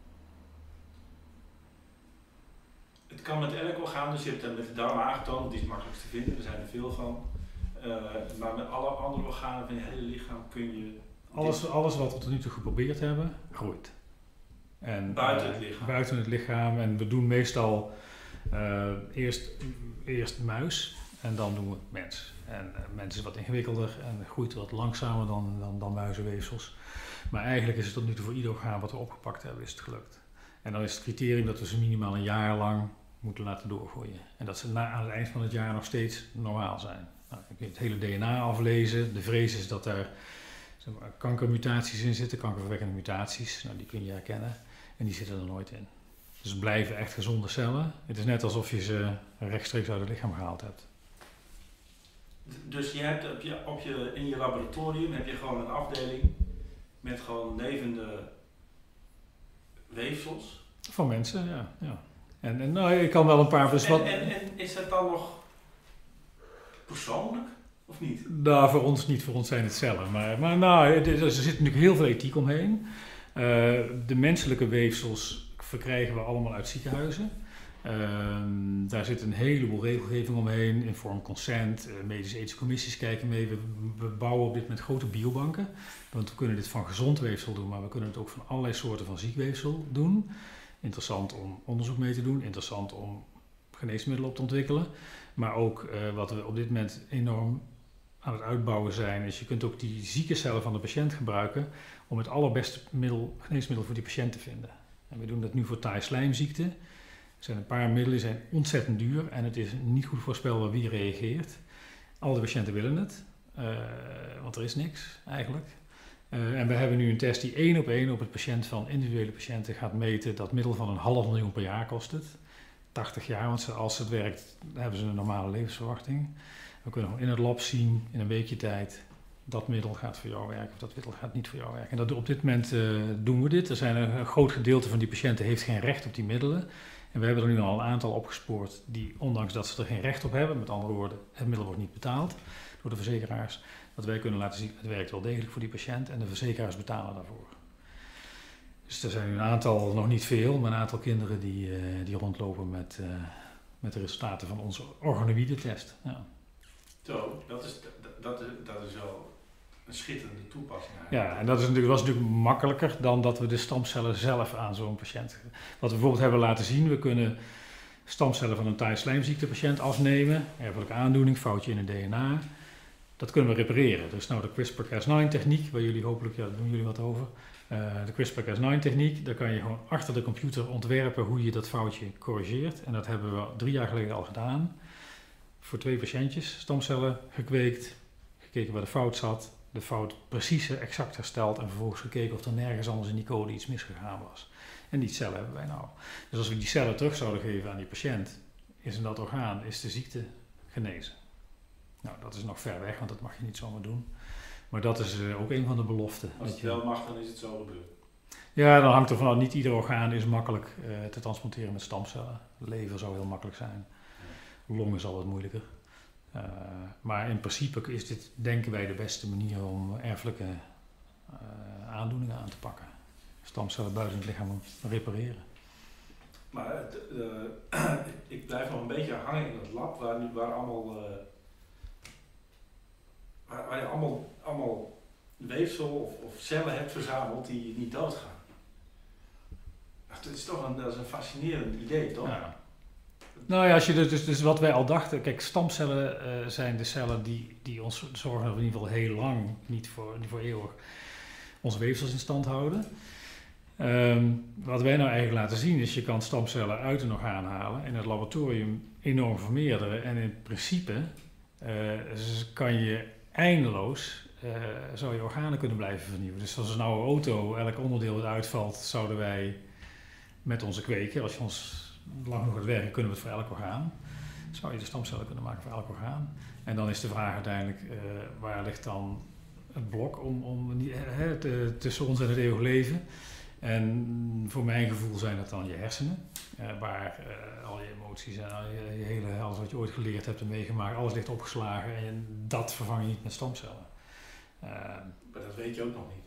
Het kan met elk orgaan, dus je hebt het met de darm aangetoond, die is makkelijkst te vinden, er zijn er veel van. Uh, maar met alle andere organen van je hele lichaam kun je... Alles, alles wat we tot nu toe geprobeerd hebben, groeit. En, buiten het lichaam? Uh, buiten het lichaam. En we doen meestal uh, eerst, eerst muis en dan doen we mens. En uh, mens is wat ingewikkelder en groeit wat langzamer dan, dan, dan muizenweefsels. Maar eigenlijk is het tot nu toe voor ieder orgaan wat we opgepakt hebben, is het gelukt. En dan is het criterium dat we ze minimaal een jaar lang moeten laten doorgroeien. En dat ze na, aan het eind van het jaar nog steeds normaal zijn. Nou, je kunt het hele D N A aflezen. De vrees is dat er zeg maar, kankermutaties in zitten, kankerverwekkende mutaties. Nou, die kun je herkennen en die zitten er nooit in. Dus het blijven echt gezonde cellen. Het is net alsof je ze rechtstreeks uit het lichaam gehaald hebt. Dus je hebt op je, op je, in je laboratorium heb je gewoon een afdeling met gewoon levende weefsels? Van mensen, ja. ja. En, en nou, ik kan wel een paar... Dus wat... en, en, en is het dan nog persoonlijk, of niet? Nou, voor ons niet. Voor ons zijn het cellen. Maar, maar nou, er zit natuurlijk heel veel ethiek omheen. Uh, de menselijke weefsels verkrijgen we allemaal uit ziekenhuizen. Uh, daar zit een heleboel regelgeving omheen, informed consent, uh, medische ethische commissies kijken mee. We, we bouwen op dit moment grote biobanken, want we kunnen dit van gezond weefsel doen, maar we kunnen het ook van allerlei soorten van ziek weefsel doen. Interessant om onderzoek mee te doen, interessant om geneesmiddelen op te ontwikkelen. Maar ook uh, wat we op dit moment enorm aan het uitbouwen zijn, is je kunt ook die zieke cellen van de patiënt gebruiken om het allerbeste middel, geneesmiddel voor die patiënt te vinden. En we doen dat nu voor taaislijmziekte. Er zijn een paar middelen die zijn ontzettend duur en het is niet goed voorspelbaar wie reageert. Al de patiënten willen het, uh, want er is niks eigenlijk. Uh, en we hebben nu een test die één op één op het patiënt van individuele patiënten gaat meten. Dat middel van een half miljoen per jaar kost het. tachtig jaar, want als het werkt hebben ze een normale levensverwachting. We kunnen gewoon in het lab zien, in een weekje tijd, dat middel gaat voor jou werken of dat middel gaat niet voor jou werken. En dat, op dit moment uh, doen we dit. Er zijn een, een groot gedeelte van die patiënten heeft geen recht op die middelen. En we hebben er nu al een aantal opgespoord die, ondanks dat ze er geen recht op hebben, met andere woorden, het middel wordt niet betaald door de verzekeraars, dat wij kunnen laten zien, het werkt wel degelijk voor die patiënt en de verzekeraars betalen daarvoor. Dus er zijn nu een aantal, nog niet veel, maar een aantal kinderen die, uh, die rondlopen met, uh, met de resultaten van onze organoïde-test. Ja. Zo, dat is, dat, is, dat is wel een schitterende toepassing. Ja, en dat is natuurlijk, was natuurlijk makkelijker dan dat we de stamcellen zelf aan zo'n patiënt... Wat we bijvoorbeeld hebben laten zien, we kunnen stamcellen van een taaislijmziektepatiënt afnemen, erfelijke aandoening, foutje in het D N A. Dat kunnen we repareren. Er is nou de CRISPR Cas nine techniek, waar jullie hopelijk, ja, daar doen jullie wat over. Uh, de CRISPR Cas nine techniek, daar kan je gewoon achter de computer ontwerpen hoe je dat foutje corrigeert. En dat hebben we drie jaar geleden al gedaan. Voor twee patiëntjes, stamcellen gekweekt, gekeken waar de fout zat, de fout precies exact hersteld en vervolgens gekeken of er nergens anders in die code iets misgegaan was. En die cellen hebben wij nou. Dus als we die cellen terug zouden geven aan die patiënt, is in dat orgaan, is de ziekte genezen. Nou, dat is nog ver weg, want dat mag je niet zomaar doen. Maar dat is uh, ook een van de beloften. Als het wel mag, dan is het zo gebeurd. Ja, dan hangt er vanaf, niet ieder orgaan is makkelijk uh, te transporteren met stamcellen. Lever zou heel makkelijk zijn. Longen is al wat moeilijker. Uh, maar in principe is dit, denken wij, de beste manier om erfelijke uh, aandoeningen aan te pakken. Stamcellen buiten het lichaam repareren. Maar uh, ik blijf nog een beetje hangen in het lab waar, waar allemaal uh, waar, waar je allemaal, allemaal weefsel of, of cellen hebt verzameld die niet doodgaan. Dat is toch een, dat is een fascinerend idee, toch? Ja. Nou ja, als je dus, dus, dus wat wij al dachten, kijk, stamcellen uh, zijn de cellen die, die ons zorgen dat we in ieder geval heel lang, niet voor, niet voor eeuwig, onze weefsels in stand houden. Um, wat wij nou eigenlijk laten zien is, je kan stamcellen uit een orgaan halen, in het laboratorium enorm vermeerderen en in principe uh, kan je eindeloos, uh, zou je organen kunnen blijven vernieuwen. Dus als een oude auto, elk onderdeel dat uitvalt, zouden wij met onze kweken, als je ons lang genoeg gaat werken, kunnen we het voor elk orgaan. Zou je de stamcellen kunnen maken voor elk orgaan. En dan is de vraag uiteindelijk, uh, waar ligt dan het blok om, om uh, te, tussen ons en het eeuwig leven? En voor mijn gevoel zijn het dan je hersenen, uh, waar uh, al je emoties en al je, je hele, alles wat je ooit geleerd hebt en meegemaakt, alles ligt opgeslagen en dat vervang je niet met stamcellen. Uh, maar dat weet je ook nog niet.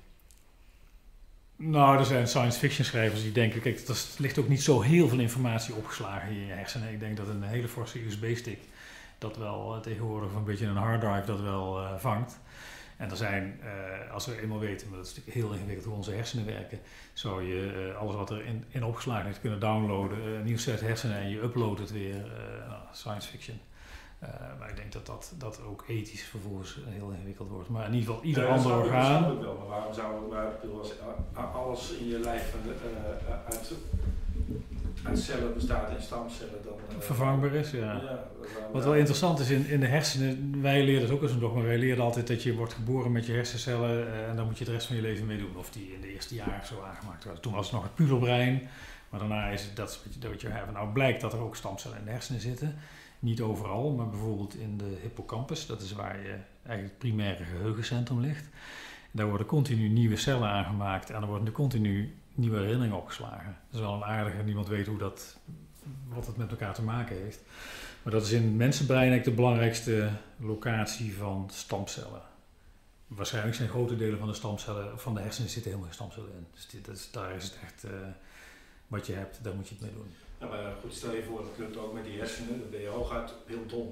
Nou, er zijn science fiction schrijvers die denken, kijk, er ligt ook niet zo heel veel informatie opgeslagen in je hersenen. Ik denk dat een hele forse U S B-stick dat wel uh, tegenwoordig een beetje een harddrive dat wel uh, vangt. En er zijn, uh, als we eenmaal weten, maar dat is natuurlijk heel ingewikkeld hoe onze hersenen werken, zou je uh, alles wat er in, in opgeslagen is kunnen downloaden, uh, een nieuw set hersenen en je uploadt het weer, uh, nou, science fiction. Uh, maar ik denk dat, dat dat ook ethisch vervolgens heel ingewikkeld wordt. Maar in ieder geval ieder ja, ander orgaan. Dat wel, maar waarom zou waar, als alles in je lijf uh, uit, uit cellen bestaat en stamcellen dan uh, vervangbaar is, ja. ja Wat wel interessant is in, in de hersenen, wij leren het ook als een dogma, wij leren altijd dat je wordt geboren met je hersencellen uh, en dan moet je de rest van je leven mee doen. Of die in de eerste jaren zo aangemaakt worden. Toen was het nog het puberbrein, maar daarna is het dat what you have. Nou blijkt dat er ook stamcellen in de hersenen zitten. Niet overal, maar bijvoorbeeld in de hippocampus, dat is waar je eigenlijk het primaire geheugencentrum ligt. Daar worden continu nieuwe cellen aangemaakt en er worden continu nieuwe herinneringen opgeslagen. Dat is wel een aardige, niemand weet hoe dat, wat het met elkaar te maken heeft. Maar dat is in het mensenbrein eigenlijk de belangrijkste locatie van stamcellen. Waarschijnlijk zijn grote delen van de stamcellen, van de hersenen zitten helemaal geen stamcellen in. Dus dit, dat is, daar is het echt, uh, wat je hebt, daar moet je het mee doen. Ja, maar goed, stel je voor, dat lukt ook met die hersenen, dan ben je hooguit heel dom.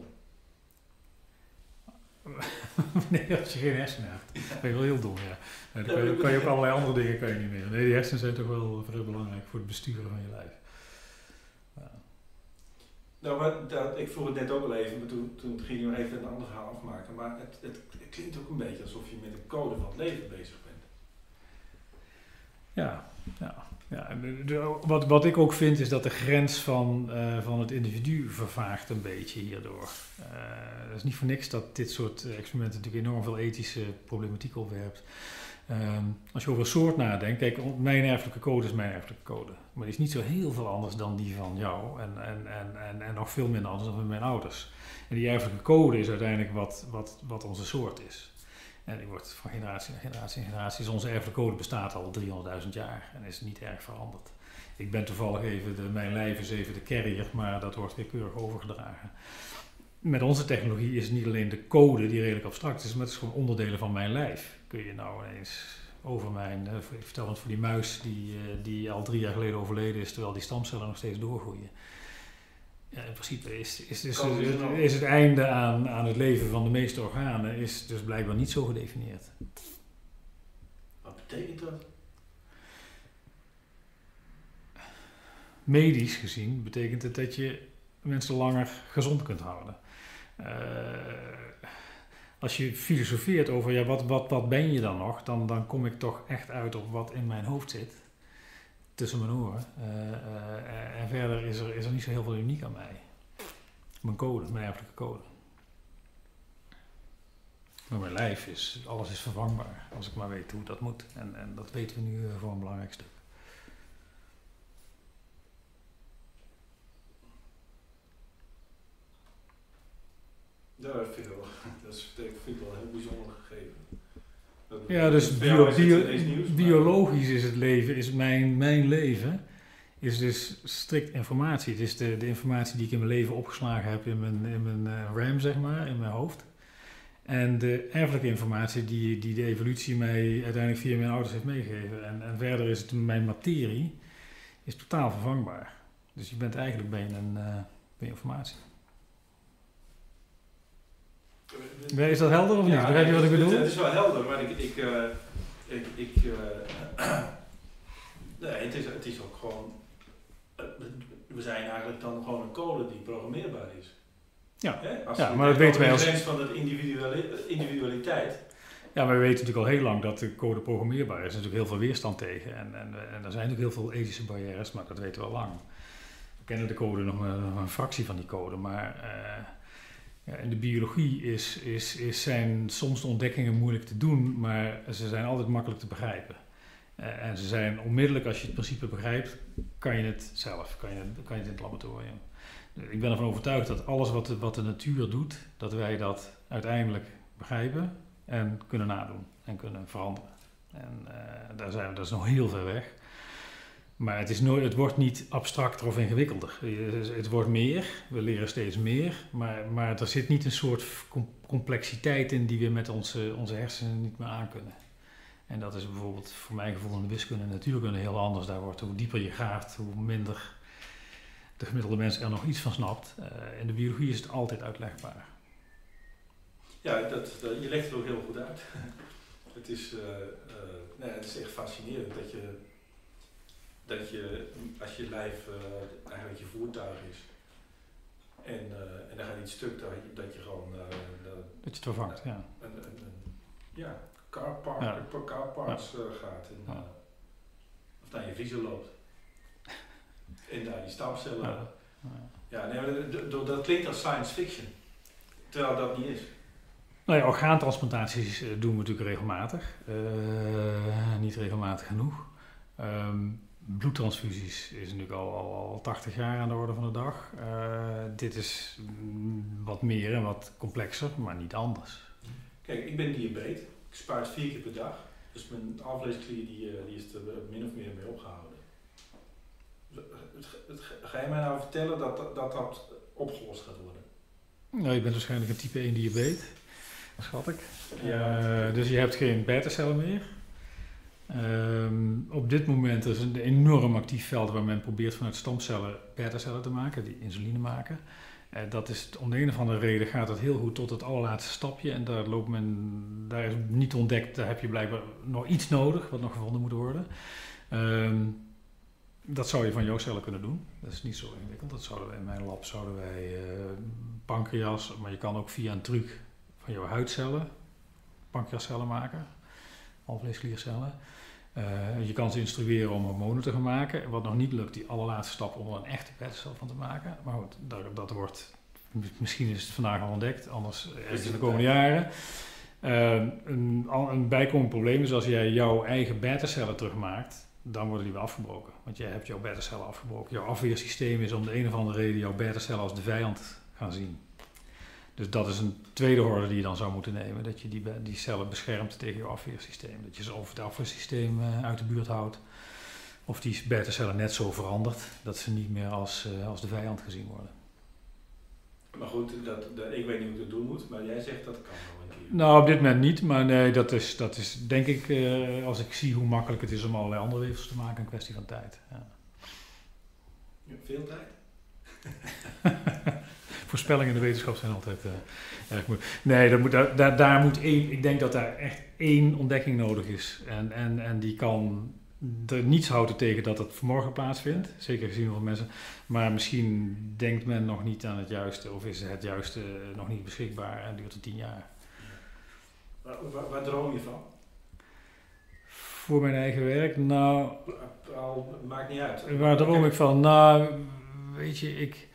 Nee, als je geen hersenen hebt, ben je wel heel dom, ja. Dan kan je, kan je ook allerlei andere dingen kan je niet meer. Nee, die hersenen zijn toch wel vrij belangrijk voor het besturen van je lijf. Ja. Nou, maar dat, ik vroeg het net ook al even, maar toen, toen ging je nog even een ander verhaal afmaken, maar het, het, het klinkt ook een beetje alsof je met de code van het leven bezig bent. Ja, ja. Ja, de, de, wat, wat ik ook vind is dat de grens van, uh, van het individu vervaagt een beetje hierdoor. Uh, het is niet voor niks dat dit soort experimenten natuurlijk enorm veel ethische problematiek opwerpt. Um, als je over een soort nadenkt, kijk, mijn erfelijke code is mijn erfelijke code. Maar die is niet zo heel veel anders dan die van jou en, en, en, en, en nog veel minder anders dan van mijn ouders. En die erfelijke code is uiteindelijk wat, wat, wat onze soort is. En die wordt van generatie naar generatie naar generatie. Dus onze erfelijke code bestaat al driehonderdduizend jaar en is niet erg veranderd. Ik ben toevallig even, de, mijn lijf is even de carrier, maar dat wordt weer keurig overgedragen. Met onze technologie is het niet alleen de code die redelijk abstract is, maar het is gewoon onderdelen van mijn lijf. Kun je nou ineens over mijn, ik vertel het voor die muis die, die al drie jaar geleden overleden is, terwijl die stamcellen nog steeds doorgroeien. Ja, in principe is, is, dus, is het einde aan, aan het leven van de meeste organen is dus blijkbaar niet zo gedefinieerd. Wat betekent dat? Medisch gezien betekent het dat je mensen langer gezond kunt houden. Uh, als je filosofeert over ja, wat, wat, wat ben je dan nog, dan, dan kom ik toch echt uit op wat in mijn hoofd zit. Tussen mijn oren. Uh, uh, en verder is er, is er niet zo heel veel uniek aan mij. Mijn code, mijn erfelijke code. Maar mijn lijf is, alles is vervangbaar. Als ik maar weet hoe dat moet. En, en dat weten we nu uh, voor een belangrijk stuk. Ja, dat vind ik wel, dat is, dat vind ik wel een heel bijzonder gegeven. Dat, ja, dus bio, bio, nieuws, biologisch is het leven, is mijn, mijn leven, is dus strikt informatie. Het is de, de informatie die ik in mijn leven opgeslagen heb in mijn, in mijn uh, RAM, zeg maar, in mijn hoofd. En de erfelijke informatie die, die de evolutie mij uiteindelijk via mijn ouders heeft meegegeven. En, en verder is het mijn materie, is totaal vervangbaar. Dus je bent eigenlijk bij een, uh, bij informatie. Nee, is dat helder of niet? Ja, Begrijp je wat ik bedoel? Het, het is wel helder, maar ik... ik, uh, ik, ik uh, nee, het is, het is ook gewoon... Uh, we zijn eigenlijk dan gewoon een code die programmeerbaar is. Ja, Hè? Als ja je maar dat weten wij de als... grens van de individuali individualiteit... Ja, maar we weten natuurlijk al heel lang dat de code programmeerbaar is. Er is natuurlijk heel veel weerstand tegen. En, en, en er zijn natuurlijk heel veel ethische barrières, maar dat weten we al lang. We kennen de code nog maar een, een fractie van die code, maar uh, ja, in de biologie is, is, is zijn soms de ontdekkingen moeilijk te doen, maar ze zijn altijd makkelijk te begrijpen. Uh, en ze zijn onmiddellijk, als je het principe begrijpt, kan je het zelf, kan je, kan je het in het laboratorium. Ik ben ervan overtuigd dat alles wat de, wat de natuur doet, dat wij dat uiteindelijk begrijpen en kunnen nadoen en kunnen veranderen. En uh, daar zijn we, dat is nog heel ver weg. Maar het, is nooit, het wordt niet abstracter of ingewikkelder. Het wordt meer, we leren steeds meer, maar, maar er zit niet een soort complexiteit in die we met onze, onze hersenen niet meer aankunnen. En dat is bijvoorbeeld voor mijn gevoel in de wiskunde en natuurkunde heel anders. Daar wordt, hoe dieper je gaat, hoe minder de gemiddelde mens er nog iets van snapt. Uh, in de biologie is het altijd uitlegbaar. Ja, dat, dat, je legt het ook heel goed uit. het, is, uh, uh, nee, het is echt fascinerend dat je, dat je als je lijf uh, eigenlijk je voertuig is en, uh, en dan gaat iets stuk, dat je, dat je gewoon... Uh, de, dat je het vervangt, ja. Een, een, een, ja, car, park, ja. car parts ja. uh, gaat en, ja. uh, of naar je viezer loopt. En daar die stamcellen. Ja, ja. ja nee, maar dat, dat, dat klinkt als science fiction, terwijl dat niet is. Nou ja, orgaantransplantaties uh, doen we natuurlijk regelmatig. Uh, niet regelmatig genoeg. Um, bloedtransfusies is natuurlijk al, al, al tachtig jaar aan de orde van de dag. Uh, dit is mm, wat meer en wat complexer, maar niet anders. Kijk, ik ben diabetes. Ik spuit vier keer per dag. Dus mijn alvleesklier die, die is er min of meer mee opgehouden. Ga je mij nou vertellen dat dat, dat, dat opgelost gaat worden? Nou, je bent waarschijnlijk een type één diabetes. Schat ik. Ja. Uh, dus je hebt geen beta-cellen meer. Um, op dit moment is een enorm actief veld waar men probeert vanuit stamcellen beta-cellen te maken, die insuline maken. Uh, dat is om de een of andere reden gaat het heel goed tot het allerlaatste stapje en daar loopt men, daar is niet ontdekt, daar heb je blijkbaar nog iets nodig wat nog gevonden moet worden. Um, dat zou je van jouw cellen kunnen doen. Dat is niet zo ingewikkeld. Dat zouden wij in mijn lab zouden wij uh, pancreas, maar je kan ook via een truc van jouw huidcellen, pancreascellen maken, alvleeskliercellen. Uh, je kan ze instrueren om hormonen te gaan maken. Wat nog niet lukt, die allerlaatste stap om er een echte betacel van te maken. Maar goed, dat, dat wordt, misschien is het vandaag al ontdekt, anders ergens in de komende jaren. Uh, een, een bijkomend probleem is als jij jouw eigen betacellen terugmaakt, dan worden die weer afgebroken. Want jij hebt jouw betacellen afgebroken. Jouw afweersysteem is om de een of andere reden jouw betacellen als de vijand gaan zien. Dus dat is een tweede horde die je dan zou moeten nemen. Dat je die, die cellen beschermt tegen je afweersysteem. Dat je ze over het afweersysteem uh, uit de buurt houdt. Of die beta-cellen net zo verandert dat ze niet meer als, uh, als de vijand gezien worden. Maar goed, dat, dat, ik weet niet hoe ik dat doen moet, maar jij zegt dat kan wel een keer. Nou, op dit moment niet. Maar nee, dat is, dat is denk ik, uh, als ik zie hoe makkelijk het is om allerlei andere weefsels te maken, een kwestie van tijd. Ja. Ja, veel tijd? Voorspellingen in de wetenschap zijn altijd uh, erg moeilijk. Nee, dat moet, daar, daar, daar moet één, ik denk dat daar echt één ontdekking nodig is. En, en, en die kan er niets houden tegen dat het vanmorgen plaatsvindt. Zeker gezien hoeveel mensen. Maar misschien denkt men nog niet aan het juiste. Of is het juiste nog niet beschikbaar en duurt het tien jaar. Waar, waar, waar droom je van? Voor mijn eigen werk? Nou... Al, maakt niet uit. Waar droom ik van? Nou, weet je, ik...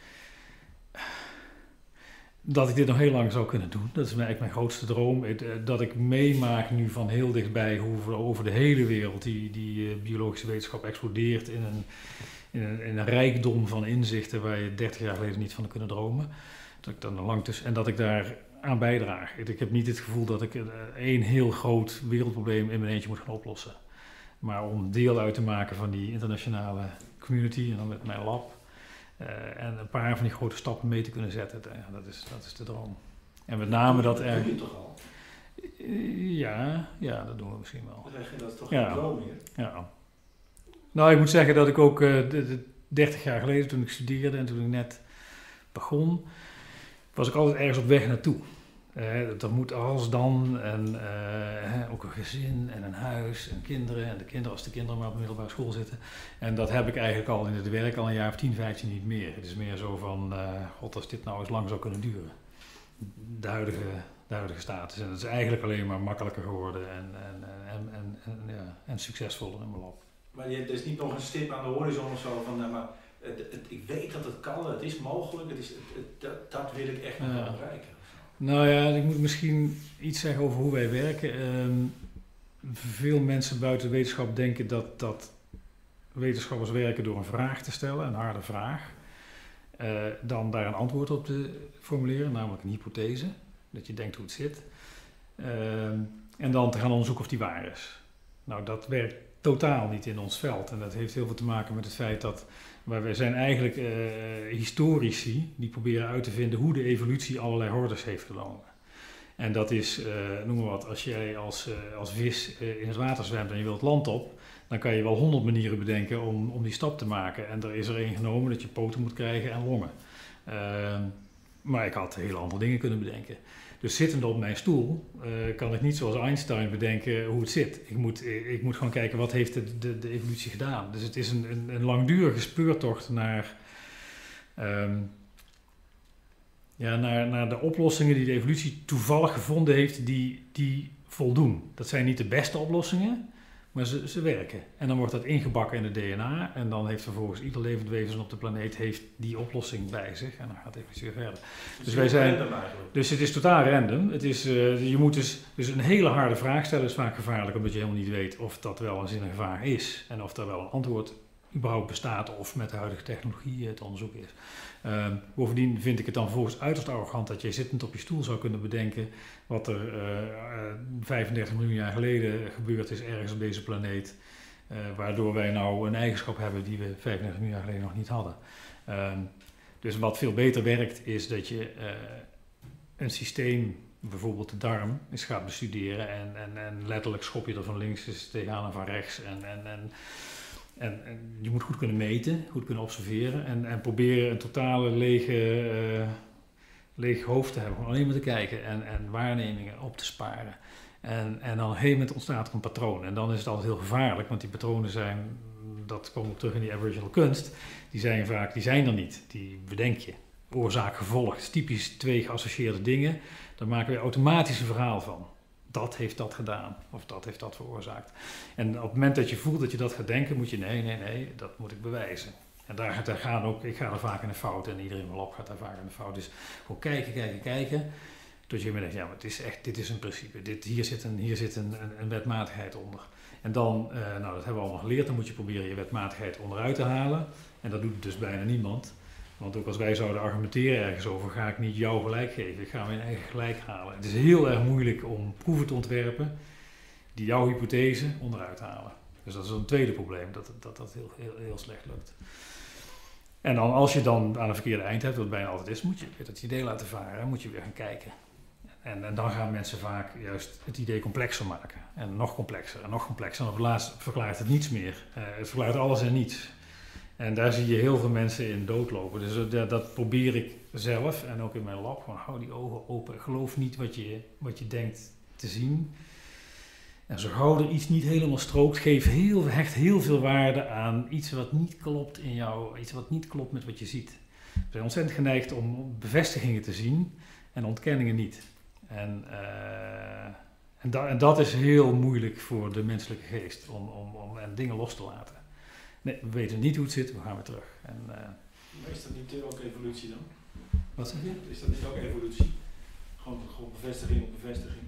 Dat ik dit nog heel lang zou kunnen doen. Dat is eigenlijk mijn grootste droom. Dat ik meemaak nu van heel dichtbij hoe over de hele wereld die, die biologische wetenschap explodeert in een, in, een, in een rijkdom van inzichten waar je dertig jaar geleden niet van kunnen dromen. Dat ik dan lang tussen, en dat ik daar aan bijdraag. Ik heb niet het gevoel dat ik één heel groot wereldprobleem in mijn eentje moet gaan oplossen. Maar om deel uit te maken van die internationale community en dan met mijn lab. Uh, en een paar van die grote stappen mee te kunnen zetten, ja, dat, is, dat is de droom. En met name dat er... Dat doe je toch al? Uh, ja, ja, dat doen we misschien wel. Dan zeg je, dat is toch ja. een droom meer? Ja. Nou, ik moet zeggen dat ik ook uh, de, de dertig jaar geleden, toen ik studeerde en toen ik net begon, was ik altijd ergens op weg naartoe. Uh, dat moet als dan, en uh, hè, ook een gezin en een huis en kinderen. En de kinderen, als de kinderen maar op de middelbare school zitten. En dat heb ik eigenlijk al in het werk al een jaar of tien, vijftien niet meer. Het is meer zo van, uh, god, als dit nou eens lang zou kunnen duren. De huidige, de huidige status. En het is eigenlijk alleen maar makkelijker geworden en, en, en, en, en, ja, en succesvoller in mijn lab. Maar je, er is niet nog een stip aan de horizon of zo van, uh, maar het, het, ik weet dat het kan, het is mogelijk, het is, het, het, dat, dat wil ik echt nog wel bereiken. Nou ja, ik moet misschien iets zeggen over hoe wij werken. Um, veel mensen buiten de wetenschap denken dat, dat wetenschappers werken door een vraag te stellen, een harde vraag. Uh, dan daar een antwoord op te formuleren, namelijk een hypothese. Dat je denkt hoe het zit. Uh, en dan te gaan onderzoeken of die waar is. Nou, dat werkt totaal niet in ons veld. En dat heeft heel veel te maken met het feit dat wij zijn eigenlijk uh, historici die proberen uit te vinden hoe de evolutie allerlei hordes heeft gelopen. En dat is, uh, noem maar wat, als jij als, uh, als vis uh, in het water zwemt en je wilt land op, dan kan je wel honderd manieren bedenken om, om die stap te maken. En er is er één genomen dat je poten moet krijgen en longen. Uh, maar ik had hele andere dingen kunnen bedenken. Dus zittend op mijn stoel uh, kan ik niet zoals Einstein bedenken hoe het zit. Ik moet, ik moet gewoon kijken wat heeft de, de, de evolutie gedaan. Dus het is een, een, een langdurige speurtocht naar, um, ja, naar, naar de oplossingen die de evolutie toevallig gevonden heeft die, die voldoen. Dat zijn niet de beste oplossingen, maar ze, ze werken. En dan wordt dat ingebakken in het D N A en dan heeft vervolgens ieder levend wezen op de planeet heeft die oplossing bij zich en dan gaat de evolutie weer verder. Dus, dus wij zijn, random dus het is totaal random. Het is, uh, je moet dus, dus een hele harde vraag stellen is vaak gevaarlijk omdat je helemaal niet weet of dat wel een zinnige vraag is en of er wel een antwoord überhaupt bestaat of met de huidige technologie uh, te onderzoeken is. Uh, bovendien vind ik het dan vervolgens uiterst arrogant dat je zittend op je stoel zou kunnen bedenken wat er uh, uh, vijfendertig miljoen jaar geleden gebeurd is ergens op deze planeet, uh, waardoor wij nou een eigenschap hebben die we vijfendertig miljoen jaar geleden nog niet hadden. Uh, dus wat veel beter werkt is dat je uh, een systeem, bijvoorbeeld de darm, eens gaat bestuderen en, en, en letterlijk schop je er van links eens tegenaan en van rechts en, en, en En, en je moet goed kunnen meten, goed kunnen observeren en, en proberen een totale lege, uh, leeg hoofd te hebben. Gewoon alleen maar te kijken en, en waarnemingen op te sparen. En, en dan op een gegeven moment ontstaat er een patroon. En dan is het altijd heel gevaarlijk, want die patronen zijn, dat komt ook terug in die aboriginal kunst, die zijn vaak, die zijn er niet. Die bedenk je. Oorzaak, gevolg. Het is typisch twee geassocieerde dingen. Daar maken we automatisch een verhaal van. Dat heeft dat gedaan, of dat heeft dat veroorzaakt. En op het moment dat je voelt dat je dat gaat denken, moet je nee, nee, nee, dat moet ik bewijzen. En daar, daar gaan ook, ik ga er vaak in de fout en iedereen wel op gaat daar vaak in de fout. Dus gewoon kijken, kijken, kijken, tot je me denkt, ja, maar het is echt, dit is een principe, dit, hier zit, een, hier zit een, een, een wetmatigheid onder. En dan, uh, nou dat hebben we allemaal geleerd, dan moet je proberen je wetmatigheid onderuit te halen. En dat doet dus bijna niemand. Want ook als wij zouden argumenteren ergens over, ga ik niet jou gelijk geven. Ik ga mijn eigen gelijk halen. Het is heel erg moeilijk om proeven te ontwerpen die jouw hypothese onderuit halen. Dus dat is een tweede probleem, dat dat, dat heel, heel, heel slecht lukt. En dan als je dan aan een verkeerde eind hebt, wat bijna altijd is, moet je weer het idee laten varen. Moet je weer gaan kijken. En, en dan gaan mensen vaak juist het idee complexer maken. En nog complexer en nog complexer. En op het laatst verklaart het niets meer. Uh, het verklaart alles en niets. En daar zie je heel veel mensen in doodlopen. Dus dat, dat probeer ik zelf en ook in mijn lab. Gewoon hou die ogen open. Geloof niet wat je, wat je denkt te zien. En zo gauw er iets niet helemaal strookt, geef heel, hecht heel veel waarde aan iets wat niet klopt in jou. Iets wat niet klopt met wat je ziet. We zijn ontzettend geneigd om bevestigingen te zien en ontkenningen niet. En, uh, en, da, en dat is heel moeilijk voor de menselijke geest om, om, om en dingen los te laten. Nee, we weten niet hoe het zit, we gaan weer terug. En, uh, maar is dat niet ook evolutie dan? Wat zeg je? Is dat niet ook evolutie? Gewoon, gewoon bevestiging op bevestiging?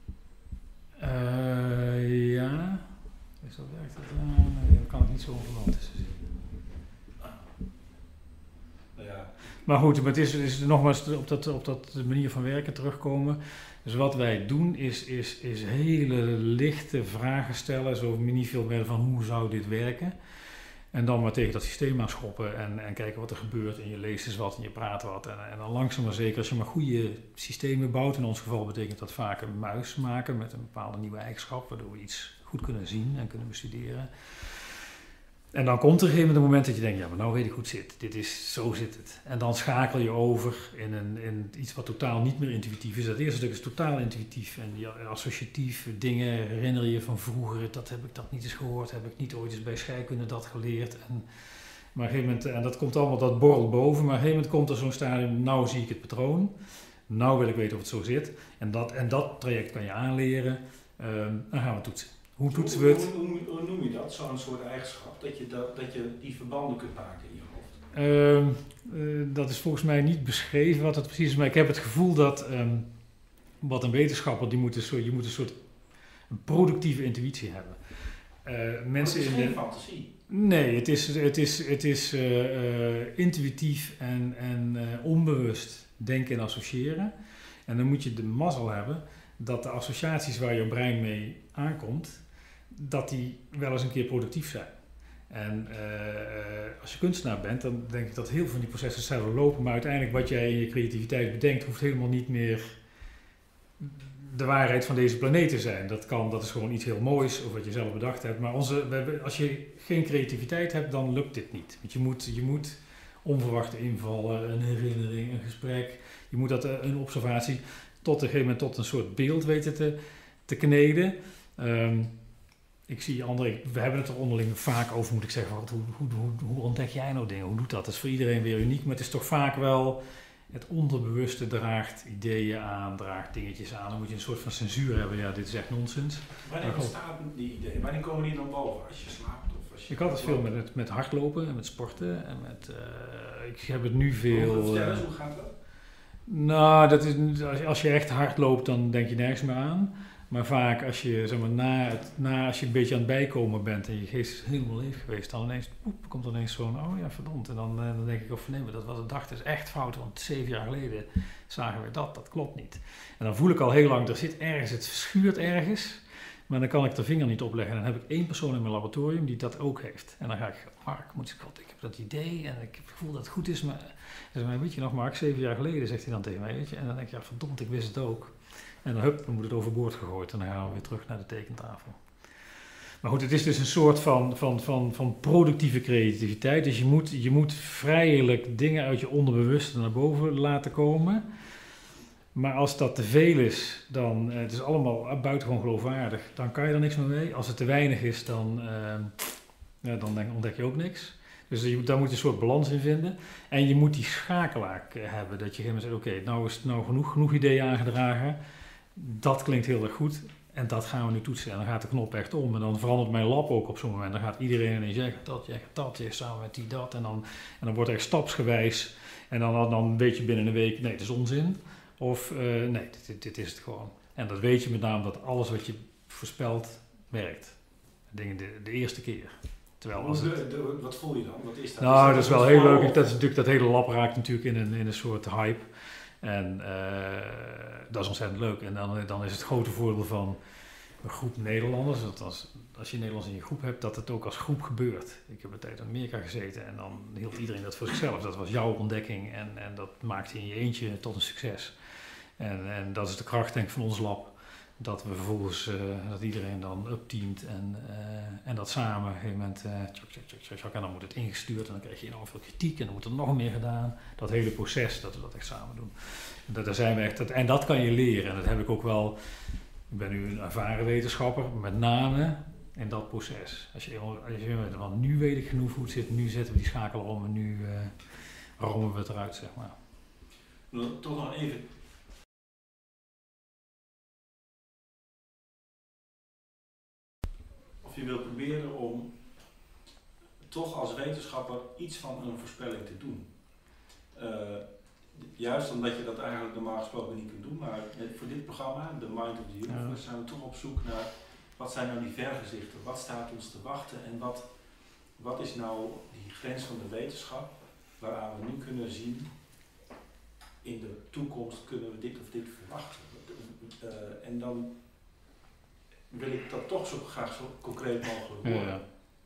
Uh, ja. Is dat werkt dat? Uh, nee, daar kan ik niet zo onverwant tussen zien. Ah. Nou ja. Maar goed, maar het is, is nogmaals op dat, op dat manier van werken terugkomen. Dus wat wij doen is, is, is hele lichte vragen stellen, zo niet veel meer van hoe zou dit werken. En dan maar tegen dat systeem aan schoppen en, en kijken wat er gebeurt. En je leest eens wat en je praat wat. En, en dan langzaam maar zeker, als je maar goede systemen bouwt, in ons geval betekent dat vaak een muis maken met een bepaalde nieuwe eigenschap, waardoor we iets goed kunnen zien en kunnen bestuderen. En dan komt er een gegeven moment een moment dat je denkt, ja, maar nou weet ik hoe het zit. Dit is, zo zit het. En dan schakel je over in, een, in iets wat totaal niet meer intuïtief is. Dat eerste stuk is totaal intuïtief en ja, associatief. Dingen herinner je van vroeger, dat heb ik dat niet eens gehoord, heb ik niet ooit eens bij scheikunde dat geleerd. En, maar op een gegeven moment, en dat komt allemaal, dat borrelt boven, maar op een gegeven moment komt er zo'n stadium, nou zie ik het patroon. Nou wil ik weten of het zo zit. En dat, en dat traject kan je aanleren. Um, dan gaan we toetsen. Hoe toetsen we het? Hoe, hoe, hoe noem je dat, zo'n soort eigenschap? Dat je, dat, dat je die verbanden kunt maken in je hoofd? Um, uh, dat is volgens mij niet beschreven wat het precies is, maar ik heb het gevoel dat um, wat een wetenschapper, die moet een soort, je moet een soort een productieve intuïtie hebben. Uh, mensen het is in geen de, fantasie. Nee, het is, het is, het is uh, uh, intuïtief en, en uh, onbewust denken en associëren. En dan moet je de mazzel hebben dat de associaties waar je brein mee aankomt, dat die wel eens een keer productief zijn. En uh, als je kunstenaar bent, dan denk ik dat heel veel van die processen zelf lopen, maar uiteindelijk wat jij in je creativiteit bedenkt, hoeft helemaal niet meer de waarheid van deze planeet te zijn. Dat kan, dat is gewoon iets heel moois, of wat je zelf bedacht hebt. Maar onze, we hebben, als je geen creativiteit hebt, dan lukt dit niet. Want je moet, je moet onverwachte invallen, een herinnering, een gesprek, je moet dat, een observatie, tot een gegeven moment tot een soort beeld weten te, te kneden. Um, ik zie André, we hebben het er onderling vaak over, moet ik zeggen, wat, hoe, hoe, hoe, hoe ontdek jij nou dingen? Hoe doet dat? Dat is voor iedereen weer uniek, maar het is toch vaak wel het onderbewuste draagt ideeën aan, draagt dingetjes aan. Dan moet je een soort van censuur hebben, ja, dit is echt nonsens. Wanneer ontstaan die ideeën? Wanneer komen die dan boven? Als je slaapt? Of als je ik had het veel met, met hardlopen en met sporten en met, uh, ik heb het nu veel... Hoe, vertel eens, hoe gaat dat? Nou, dat is, als je echt hard loopt, dan denk je nergens meer aan. Maar vaak als je, zeg maar, na het, na, als je een beetje aan het bijkomen bent en je geest is helemaal leeg geweest, dan ineens, poep, komt er ineens zo'n, oh ja, verdomd. En dan, dan denk ik, of nee, maar dat wat ik dacht is echt fout, want zeven jaar geleden zagen we dat, dat klopt niet. En dan voel ik al heel lang, er zit ergens, het schuurt ergens, maar dan kan ik de vinger niet opleggen. En dan heb ik één persoon in mijn laboratorium die dat ook heeft. En dan ga ik, Mark, moet ik, God, ik heb dat idee en ik heb het gevoel dat het goed is, maar, maar weet je nog, Mark, zeven jaar geleden, zegt hij dan tegen mij, weet je. En dan denk ik, ja, verdomd, ik wist het ook. En dan, hup, dan moet het overboord gegooid en dan gaan we weer terug naar de tekentafel. Maar goed, het is dus een soort van, van, van, van productieve creativiteit. Dus je moet, je moet vrijelijk dingen uit je onderbewuste naar boven laten komen. Maar als dat te veel is, dan uh, het is allemaal buitengewoon geloofwaardig, dan kan je er niks meer mee. Als het te weinig is, dan, uh, ja, dan denk, ontdek je ook niks. Dus je, daar moet je een soort balans in vinden. En je moet die schakelaar hebben, dat je zegt, oké, okay, nou is het nou genoeg, genoeg ideeën aangedragen. Dat klinkt heel erg goed en dat gaan we nu toetsen. En dan gaat de knop echt om en dan verandert mijn lab ook op zo'n moment. Dan gaat iedereen ineens zeggen dat, jij gaat dat, jij samen met die dat. En dan, en dan wordt het echt stapsgewijs. En dan, dan weet je binnen een week, nee, het is onzin. Of uh, nee, dit, dit, dit is het gewoon. En dat weet je met name dat alles wat je voorspelt, werkt. Dingen de, de eerste keer. Terwijl als het... de, de, wat voel je dan? Wat is dat? Nou, is dat, dat is wel heel leuk. Dat is natuurlijk, dat hele lab raakt natuurlijk in een, in een soort hype. En uh, dat is ontzettend leuk. En dan, dan is het grote voordeel van een groep Nederlanders, dat als, als je Nederlands in je groep hebt, dat het ook als groep gebeurt. Ik heb een tijd in Amerika gezeten en dan hield iedereen dat voor zichzelf. Dat was jouw ontdekking en, en dat maakte in je eentje tot een succes. En, en dat is de kracht, denk ik, van ons lab. Dat we vervolgens, uh, dat iedereen dan upteamt en, uh, en dat samen op een gegeven moment, uh, tjok, tjok, tjok, tjok, tjok, en dan wordt het ingestuurd en dan krijg je enorm veel kritiek en dan moet er nog meer gedaan. Dat hele proces, dat we dat echt samen doen. Dat, daar zijn we echt, dat, en dat kan je leren en dat heb ik ook wel, ik ben nu een ervaren wetenschapper, met name in dat proces. Als je, als je weet, want nu weet ik genoeg hoe het zit, nu zetten we die schakel om en nu uh, rommen we het eruit, zeg maar. Nou, toch nog even. Of je wilt proberen om toch als wetenschapper iets van een voorspelling te doen. Uh, juist omdat je dat eigenlijk normaal gesproken niet kunt doen, maar voor dit programma, The Mind of the Universe, zijn we toch op zoek naar wat zijn nou die vergezichten, wat staat ons te wachten en wat, wat is nou die grens van de wetenschap waaraan we nu kunnen zien, in de toekomst kunnen we dit of dit verwachten. Uh, en dan wil ik dat toch zo graag zo concreet mogelijk worden. Ja.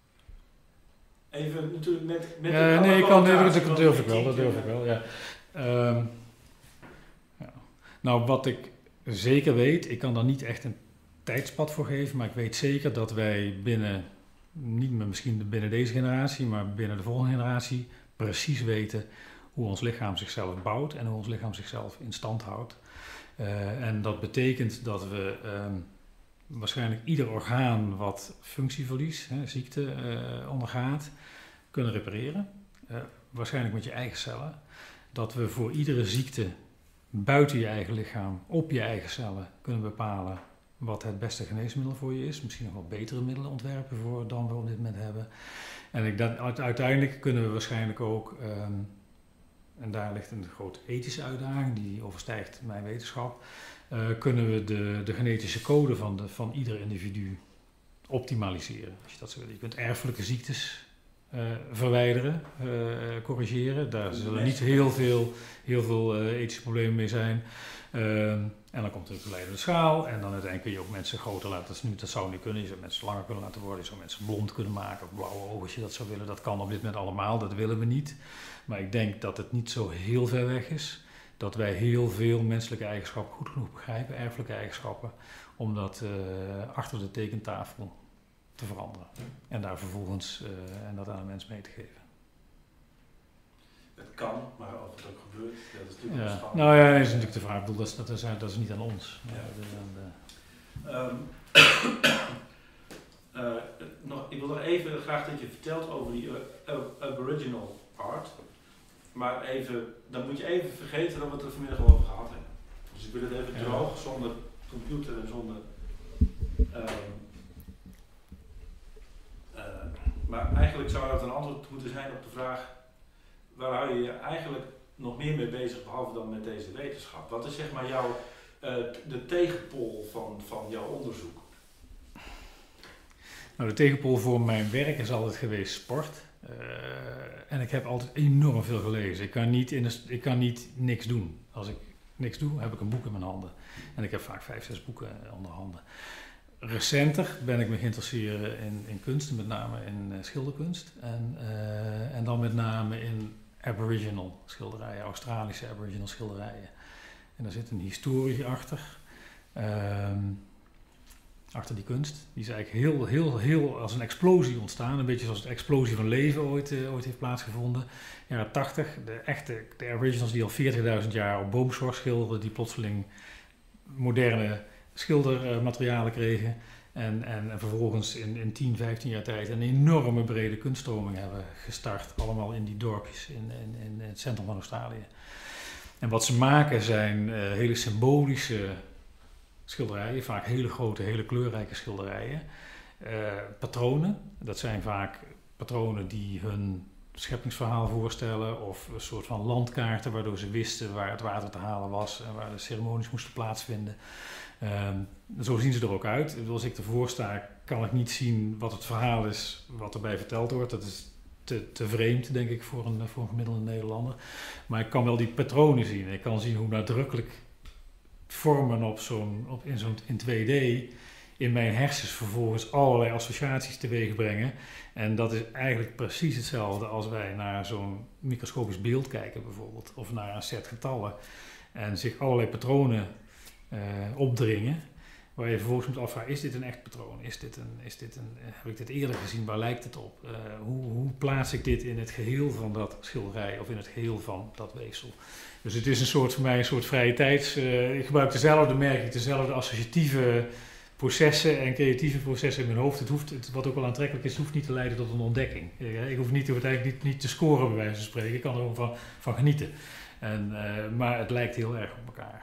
Even natuurlijk met... met ja, nee, ik kan, nee, dat, dat durf ik wel, dat durf ik wel, ja. Um, ja. Nou, wat ik zeker weet, ik kan daar niet echt een tijdspad voor geven, maar ik weet zeker dat wij binnen niet meer misschien binnen deze generatie, maar binnen de volgende generatie precies weten hoe ons lichaam zichzelf bouwt en hoe ons lichaam zichzelf in stand houdt. Uh, en dat betekent dat we um, waarschijnlijk ieder orgaan wat functieverlies, hè, ziekte uh, ondergaat, kunnen repareren. Uh, waarschijnlijk met je eigen cellen. Dat we voor iedere ziekte buiten je eigen lichaam, op je eigen cellen, kunnen bepalen wat het beste geneesmiddel voor je is. Misschien nog wel betere middelen ontwerpen voor dan we op dit moment hebben. En ik, dat, uiteindelijk kunnen we waarschijnlijk ook, um, en daar ligt een grote ethische uitdaging die overstijgt mijn wetenschap, uh, kunnen we de, de genetische code van, de, van ieder individu optimaliseren. Als je dat zo wil. Je kunt erfelijke ziektes uh, verwijderen, uh, corrigeren. Daar zullen niet heel veel, heel veel uh, ethische problemen mee zijn. Uh, en dan komt er een geleidende schaal en dan uiteindelijk kun je ook mensen groter laten. Dat, is nu, dat zou nu kunnen, je zou mensen langer kunnen laten worden, je zou mensen blond kunnen maken of blauwe ogen als je dat zou willen. Dat kan op dit moment allemaal, dat willen we niet. Maar ik denk dat het niet zo heel ver weg is. Dat wij heel veel menselijke eigenschappen goed genoeg begrijpen, erfelijke eigenschappen, om dat uh, achter de tekentafel te veranderen. En daar vervolgens uh, en dat aan een mens mee te geven. Het kan, maar of het ook gebeurt, dat is natuurlijk ja. een spannend. Nou ja, dat is natuurlijk de vraag. Ik bedoel, dat, is, dat, is, dat is niet aan ons. Ja. Dat is aan de... um, uh, nog, ik wil nog even graag dat je vertelt over die uh, uh, Aboriginal art. Maar even, dan moet je even vergeten dat we het er vanmiddag al over gehad hebben. Dus ik wil het even ja. droog, zonder computer en zonder... Um, uh, maar eigenlijk zou dat een antwoord moeten zijn op de vraag... Waar hou je je eigenlijk nog meer mee bezig, behalve dan met deze wetenschap? Wat is zeg maar jouw, uh, de tegenpool van, van jouw onderzoek? Nou, de tegenpool voor mijn werk is altijd geweest sport. Uh, en ik heb altijd enorm veel gelezen. Ik kan, niet in de, ik kan niet niks doen. Als ik niks doe, heb ik een boek in mijn handen. En ik heb vaak vijf, zes boeken onder handen. Recenter ben ik me geïnteresseerd in, in kunst, met name in uh, schilderkunst. En, uh, en dan met name in Aboriginal schilderijen, Australische Aboriginal schilderijen. En daar zit een historie achter, um, achter die kunst. Die is eigenlijk heel, heel, heel als een explosie ontstaan. Een beetje zoals de explosie van leven ooit, uh, ooit heeft plaatsgevonden. Jaren tachtig, de echte de Aboriginals die al veertigduizend jaar op boomschors schilderden, die plotseling moderne schildermaterialen kregen. En, en, en vervolgens in, in tien, vijftien jaar tijd een enorme brede kunststroming hebben gestart. Allemaal in die dorpjes in, in, in het centrum van Australië. En wat ze maken zijn uh, hele symbolische schilderijen. Vaak hele grote, hele kleurrijke schilderijen. Uh, patronen. Dat zijn vaak patronen die hun scheppingsverhaal voorstellen. Of een soort van landkaarten waardoor ze wisten waar het water te halen was. En waar de ceremonies moesten plaatsvinden. Um, zo zien ze er ook uit. Als ik ervoor sta, kan ik niet zien wat het verhaal is wat erbij verteld wordt. Dat is te, te vreemd, denk ik, voor een, voor een gemiddelde Nederlander. Maar ik kan wel die patronen zien. Ik kan zien hoe nadrukkelijk vormen op zo'n, op, in, zo'n, in twee D in mijn hersens vervolgens allerlei associaties teweeg brengen. En dat is eigenlijk precies hetzelfde als wij naar zo'n microscopisch beeld kijken bijvoorbeeld. Of naar een set getallen. En zich allerlei patronen Uh, opdringen, waar je vervolgens moet afvragen, is dit een echt patroon? Is dit een, is dit een, heb ik dit eerder gezien? Waar lijkt het op? Uh, hoe, hoe plaats ik dit in het geheel van dat schilderij of in het geheel van dat weefsel? Dus het is een soort voor mij een soort vrije tijds. Uh, ik gebruik dezelfde merk, dezelfde associatieve processen en creatieve processen in mijn hoofd. Het hoeft, het, wat ook wel aantrekkelijk is, hoeft niet te leiden tot een ontdekking. Uh, ik hoef niet, hoef eigenlijk niet, niet te scoren bij wijze van spreken. Ik kan er gewoon van, van genieten. En, uh, maar het lijkt heel erg op elkaar.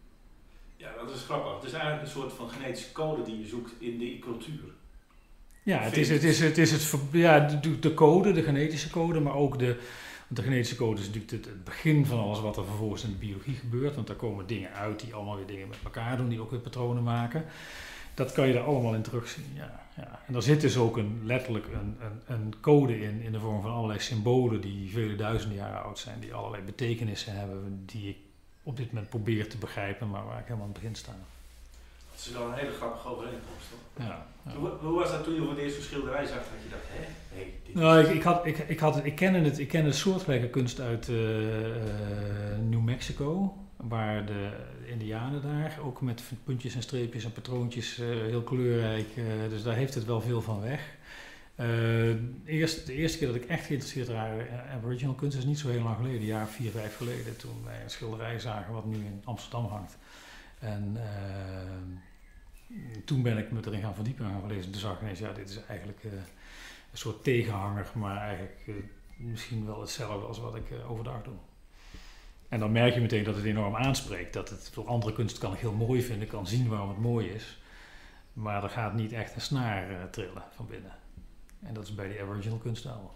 Ja, dat is grappig. Het is eigenlijk een soort van genetische code die je zoekt in die cultuur. Ja, het is, het is, het is het, ja, de, de code, de genetische code, maar ook de, de genetische code is natuurlijk het, het begin van alles wat er vervolgens in de biologie gebeurt. Want daar komen dingen uit die allemaal weer dingen met elkaar doen, die ook weer patronen maken. Dat kan je er allemaal in terugzien, ja. ja. En daar zit dus ook een, letterlijk een, een, een code in, in de vorm van allerlei symbolen die vele duizenden jaren oud zijn, die allerlei betekenissen hebben, die ik op dit moment probeer te begrijpen, maar waar ik helemaal aan het begin sta. Dat is wel een hele grappige overeenkomst, toch? Ja, ja. Hoe, hoe was dat toen je voor het eerst een schilderij zag, dat je dacht, hé, nee, dit nou, is... ik, ik, had, ik, ik, had, ik kende het, ik kende de soortgelijke kunst uit uh, uh, New Mexico, waar de Indianen daar, ook met puntjes en streepjes en patroontjes, uh, heel kleurrijk, uh, dus daar heeft het wel veel van weg. Uh, eerst, de eerste keer dat ik echt geïnteresseerd raakte in Aboriginal kunst is niet zo heel lang geleden, een jaar vier, vijf geleden, toen wij een schilderij zagen wat nu in Amsterdam hangt. En uh, toen ben ik me erin gaan verdiepen en gaan lezen. Toen zag ik ineens, ja, dit is eigenlijk uh, een soort tegenhanger, maar eigenlijk uh, misschien wel hetzelfde als wat ik uh, overdag doe. En dan merk je meteen dat het enorm aanspreekt. Dat het voor andere kunst kan ik heel mooi vinden, kan zien waarom het mooi is. Maar er gaat niet echt een snaar uh, trillen van binnen. En dat is bij die Aboriginal kunst wel.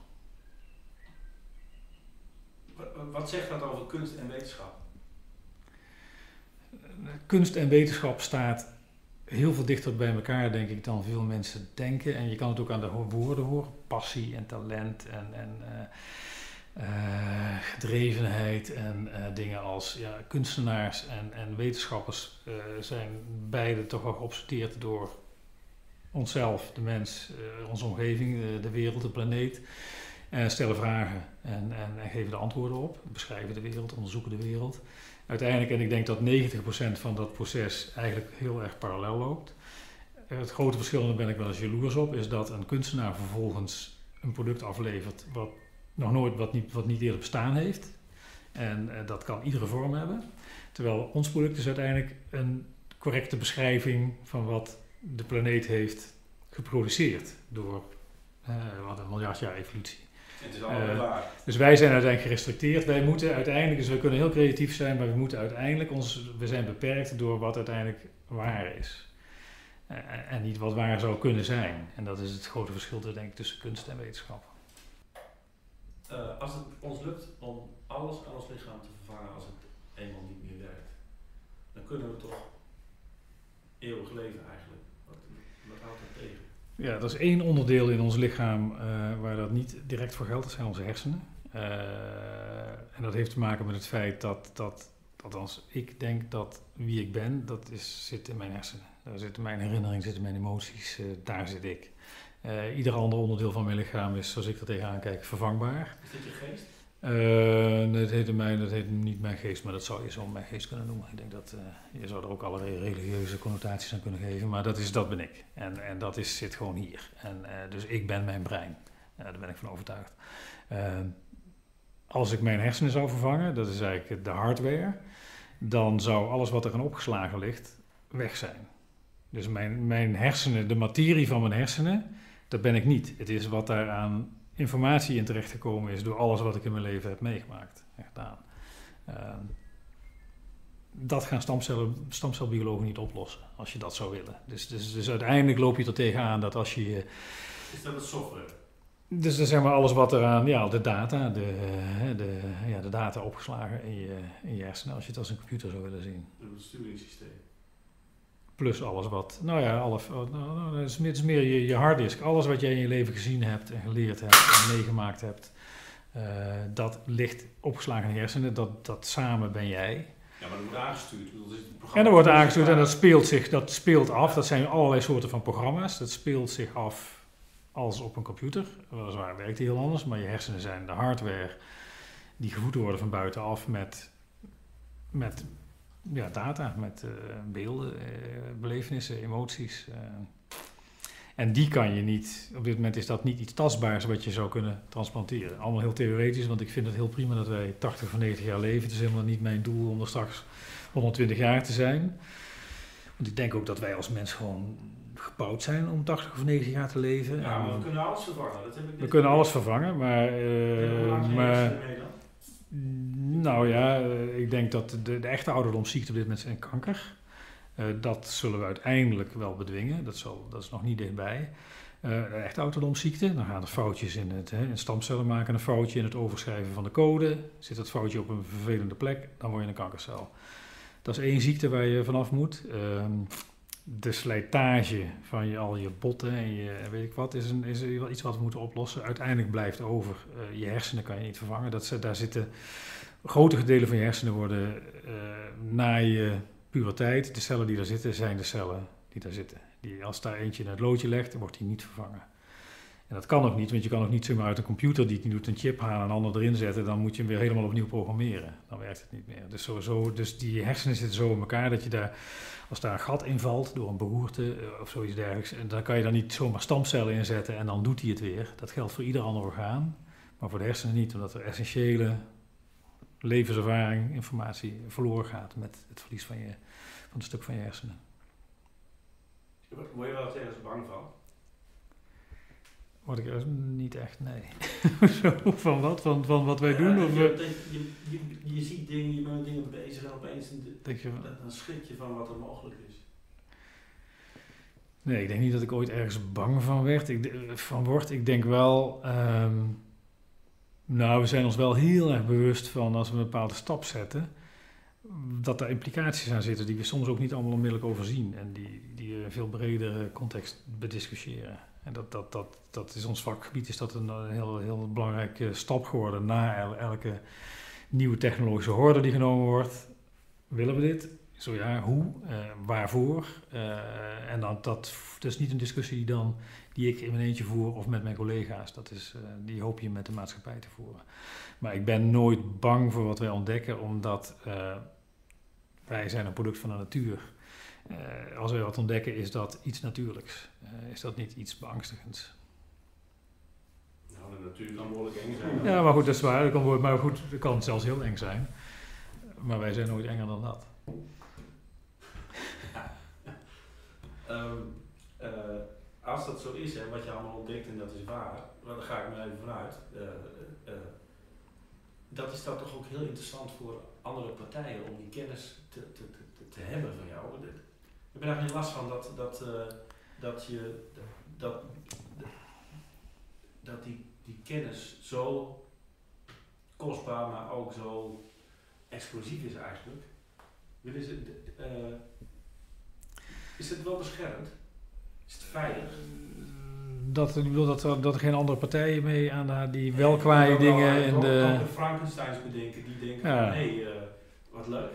Wat zegt dat over kunst en wetenschap? Kunst en wetenschap staat heel veel dichter bij elkaar, denk ik, dan veel mensen denken. En je kan het ook aan de woorden horen. Passie en talent en, en uh, uh, gedrevenheid en uh, dingen als ja, kunstenaars en, en wetenschappers uh, zijn beide toch wel geobsedeerd door onszelf, de mens, uh, onze omgeving, de, de wereld, de planeet. En stellen vragen en, en, en geven de antwoorden op. Beschrijven de wereld, onderzoeken de wereld. Uiteindelijk, en ik denk dat negentig procent van dat proces eigenlijk heel erg parallel loopt. Het grote verschil, en daar ben ik wel eens jaloers op, is dat een kunstenaar vervolgens een product aflevert wat nog nooit, wat niet, wat niet eerder bestaan heeft. En uh, dat kan iedere vorm hebben. Terwijl ons product is uiteindelijk een correcte beschrijving van wat de planeet heeft geproduceerd door uh, wat een miljard jaar evolutie. Het is allemaal uh, waar. Dus wij zijn uiteindelijk gerestricteerd. Wij moeten uiteindelijk, dus we kunnen heel creatief zijn, maar we moeten uiteindelijk ons, we zijn beperkt door wat uiteindelijk waar is. Uh, en niet wat waar zou kunnen zijn. En dat is het grote verschil denk ik, tussen kunst en wetenschap. Uh, als het ons lukt om alles aan ons lichaam te vervangen als het eenmaal niet meer werkt, dan kunnen we toch eeuwig leven eigenlijk. Wat, wat houdt dat tegen? Ja, dat is één onderdeel in ons lichaam uh, waar dat niet direct voor geldt, dat zijn onze hersenen. Uh, en dat heeft te maken met het feit dat, dat, althans ik denk dat wie ik ben, dat is, zit in mijn hersenen. Daar zitten mijn herinneringen, zitten mijn emoties, uh, daar zit ik. Uh, ieder ander onderdeel van mijn lichaam is, zoals ik er tegenaan kijk, vervangbaar. Is dit je geest? Uh, dat heet mij, dat heet niet mijn geest, maar dat zou je zo mijn geest kunnen noemen. Ik denk dat uh, je zou er ook allerlei religieuze connotaties aan kunnen geven, maar dat is, dat ben ik. En, en dat is, zit gewoon hier. En, uh, dus ik ben mijn brein. Uh, daar ben ik van overtuigd. Uh, als ik mijn hersenen zou vervangen, dat is eigenlijk de hardware, dan zou alles wat erin opgeslagen ligt, weg zijn. Dus mijn, mijn hersenen, de materie van mijn hersenen, dat ben ik niet. Het is wat daaraan informatie in terecht gekomen is door alles wat ik in mijn leven heb meegemaakt en gedaan. Uh, dat gaan stamcellen, stamcelbiologen niet oplossen, als je dat zou willen. Dus, dus, dus uiteindelijk loop je er tegenaan dat als je... Is dat een software? Dus dan zeg maar alles wat eraan, ja, de data, de, de, ja, de data opgeslagen in je, in je hersenen, als je het als een computer zou willen zien. Een besturingssysteem. Plus alles wat, nou ja, alles, nou, nou, het, is meer, het is meer je, je harddisk. Alles wat jij in je leven gezien hebt en geleerd hebt en meegemaakt hebt, uh, dat ligt opgeslagen in je hersenen, dat, dat samen ben jij. Ja, maar dat wordt aangestuurd. En dat wordt aangestuurd en dat speelt zich, dat speelt af. Dat zijn allerlei soorten van programma's. Dat speelt zich af als op een computer. Weliswaar werkt die heel anders, maar je hersenen zijn de hardware die gevoed worden van buitenaf met... met Ja, data met uh, beelden, uh, belevenissen, emoties. Uh. En die kan je niet, op dit moment is dat niet iets tastbaars wat je zou kunnen transplanteren. Allemaal heel theoretisch, want ik vind het heel prima dat wij tachtig of negentig jaar leven. Het is helemaal niet mijn doel om er straks honderdtwintig jaar te zijn. Want ik denk ook dat wij als mens gewoon gebouwd zijn om tachtig of negentig jaar te leven. Ja, maar we kunnen alles vervangen. Dat heb ik we kunnen alles vervangen, maar... Uh, ja, maar Nou ja, uh, ik denk dat de, de echte ouderdomsziekte op dit moment zijn kanker. Uh, dat zullen we uiteindelijk wel bedwingen. Dat, zal, dat is nog niet dichtbij. Uh, de echte ouderdomsziekte, dan gaan er foutjes in het... Hè, in stamcellen maken een foutje in het overschrijven van de code. Zit dat foutje op een vervelende plek, dan word je een kankercel. Dat is één ziekte waar je vanaf moet. Uh, de slijtage van je, al je botten en je weet ik wat, is, een, is wel iets wat we moeten oplossen. Uiteindelijk blijft over. Uh, je hersenen kan je niet vervangen. Dat, daar zitten... Grote delen van je hersenen worden uh, na je puberteit, de cellen die daar zitten, zijn de cellen die daar zitten. Die, als daar eentje in het loodje legt, dan wordt die niet vervangen. En dat kan ook niet, want je kan ook niet zomaar uit een computer die het niet doet een chip halen en een ander erin zetten. Dan moet je hem weer helemaal opnieuw programmeren. Dan werkt het niet meer. Dus, sowieso, dus die hersenen zitten zo in elkaar dat je daar, als daar een gat invalt door een beroerte of zoiets dergelijks, dan kan je daar niet zomaar stamcellen in zetten en dan doet hij het weer. Dat geldt voor ieder ander orgaan, maar voor de hersenen niet, omdat er essentiële levenservaring, informatie verloren gaat met het verlies van, je, van een stuk van je hersenen. Word je wel ergens bang van? Word ik er niet echt, nee. Zo, van wat? Van, van wat wij doen? Ja, of je, je, je, je, je ziet dingen, je bent met dingen bezig en opeens denk je, dan, dan schrik je van wat er mogelijk is. Nee, ik denk niet dat ik ooit ergens bang van werd. Ik, van word. Ik denk wel, um, nou, we zijn ons wel heel erg bewust van als we een bepaalde stap zetten, dat er implicaties aan zitten die we soms ook niet allemaal onmiddellijk overzien en die, die we in een veel bredere context bediscussiëren. En dat, dat, dat, dat is ons vakgebied, is dat een heel, heel belangrijke stap geworden na el, elke nieuwe technologische horde die genomen wordt. Willen we dit? Zo ja, hoe? Uh, waarvoor? Uh, en dan, dat, dat is niet een discussie die, dan, die ik in mijn eentje voer of met mijn collega's. Dat is, uh, die hoop je met de maatschappij te voeren. Maar ik ben nooit bang voor wat wij ontdekken, omdat uh, wij zijn een product van de natuur. Uh, als wij wat ontdekken, is dat iets natuurlijks. Uh, is dat niet iets beangstigends. Nou, de natuur kan behoorlijk eng zijn. Ja, maar goed, dat is waar. Dat kan, maar goed, dat kan zelfs heel eng zijn. Maar wij zijn nooit enger dan dat. um, uh, als dat zo is, hè, wat je allemaal ontdekt en dat is waar, dan ga ik maar even vanuit. Uh, uh, dat is dan toch ook heel interessant voor andere partijen om die kennis te, te, te, te hebben van jou. Ik ben eigenlijk niet last van dat, dat, uh, dat je dat, dat, dat die, die kennis zo kostbaar, maar ook zo exclusief is eigenlijk. Is het, uh, is het wel beschermd? Is het veilig? Dat, ik bedoel, dat, er, dat er geen andere partijen mee aan de, die wel kwaaie dingen in de... Dan de Frankensteins bedenken, die denken ja. van, hé, hey, uh, wat leuk.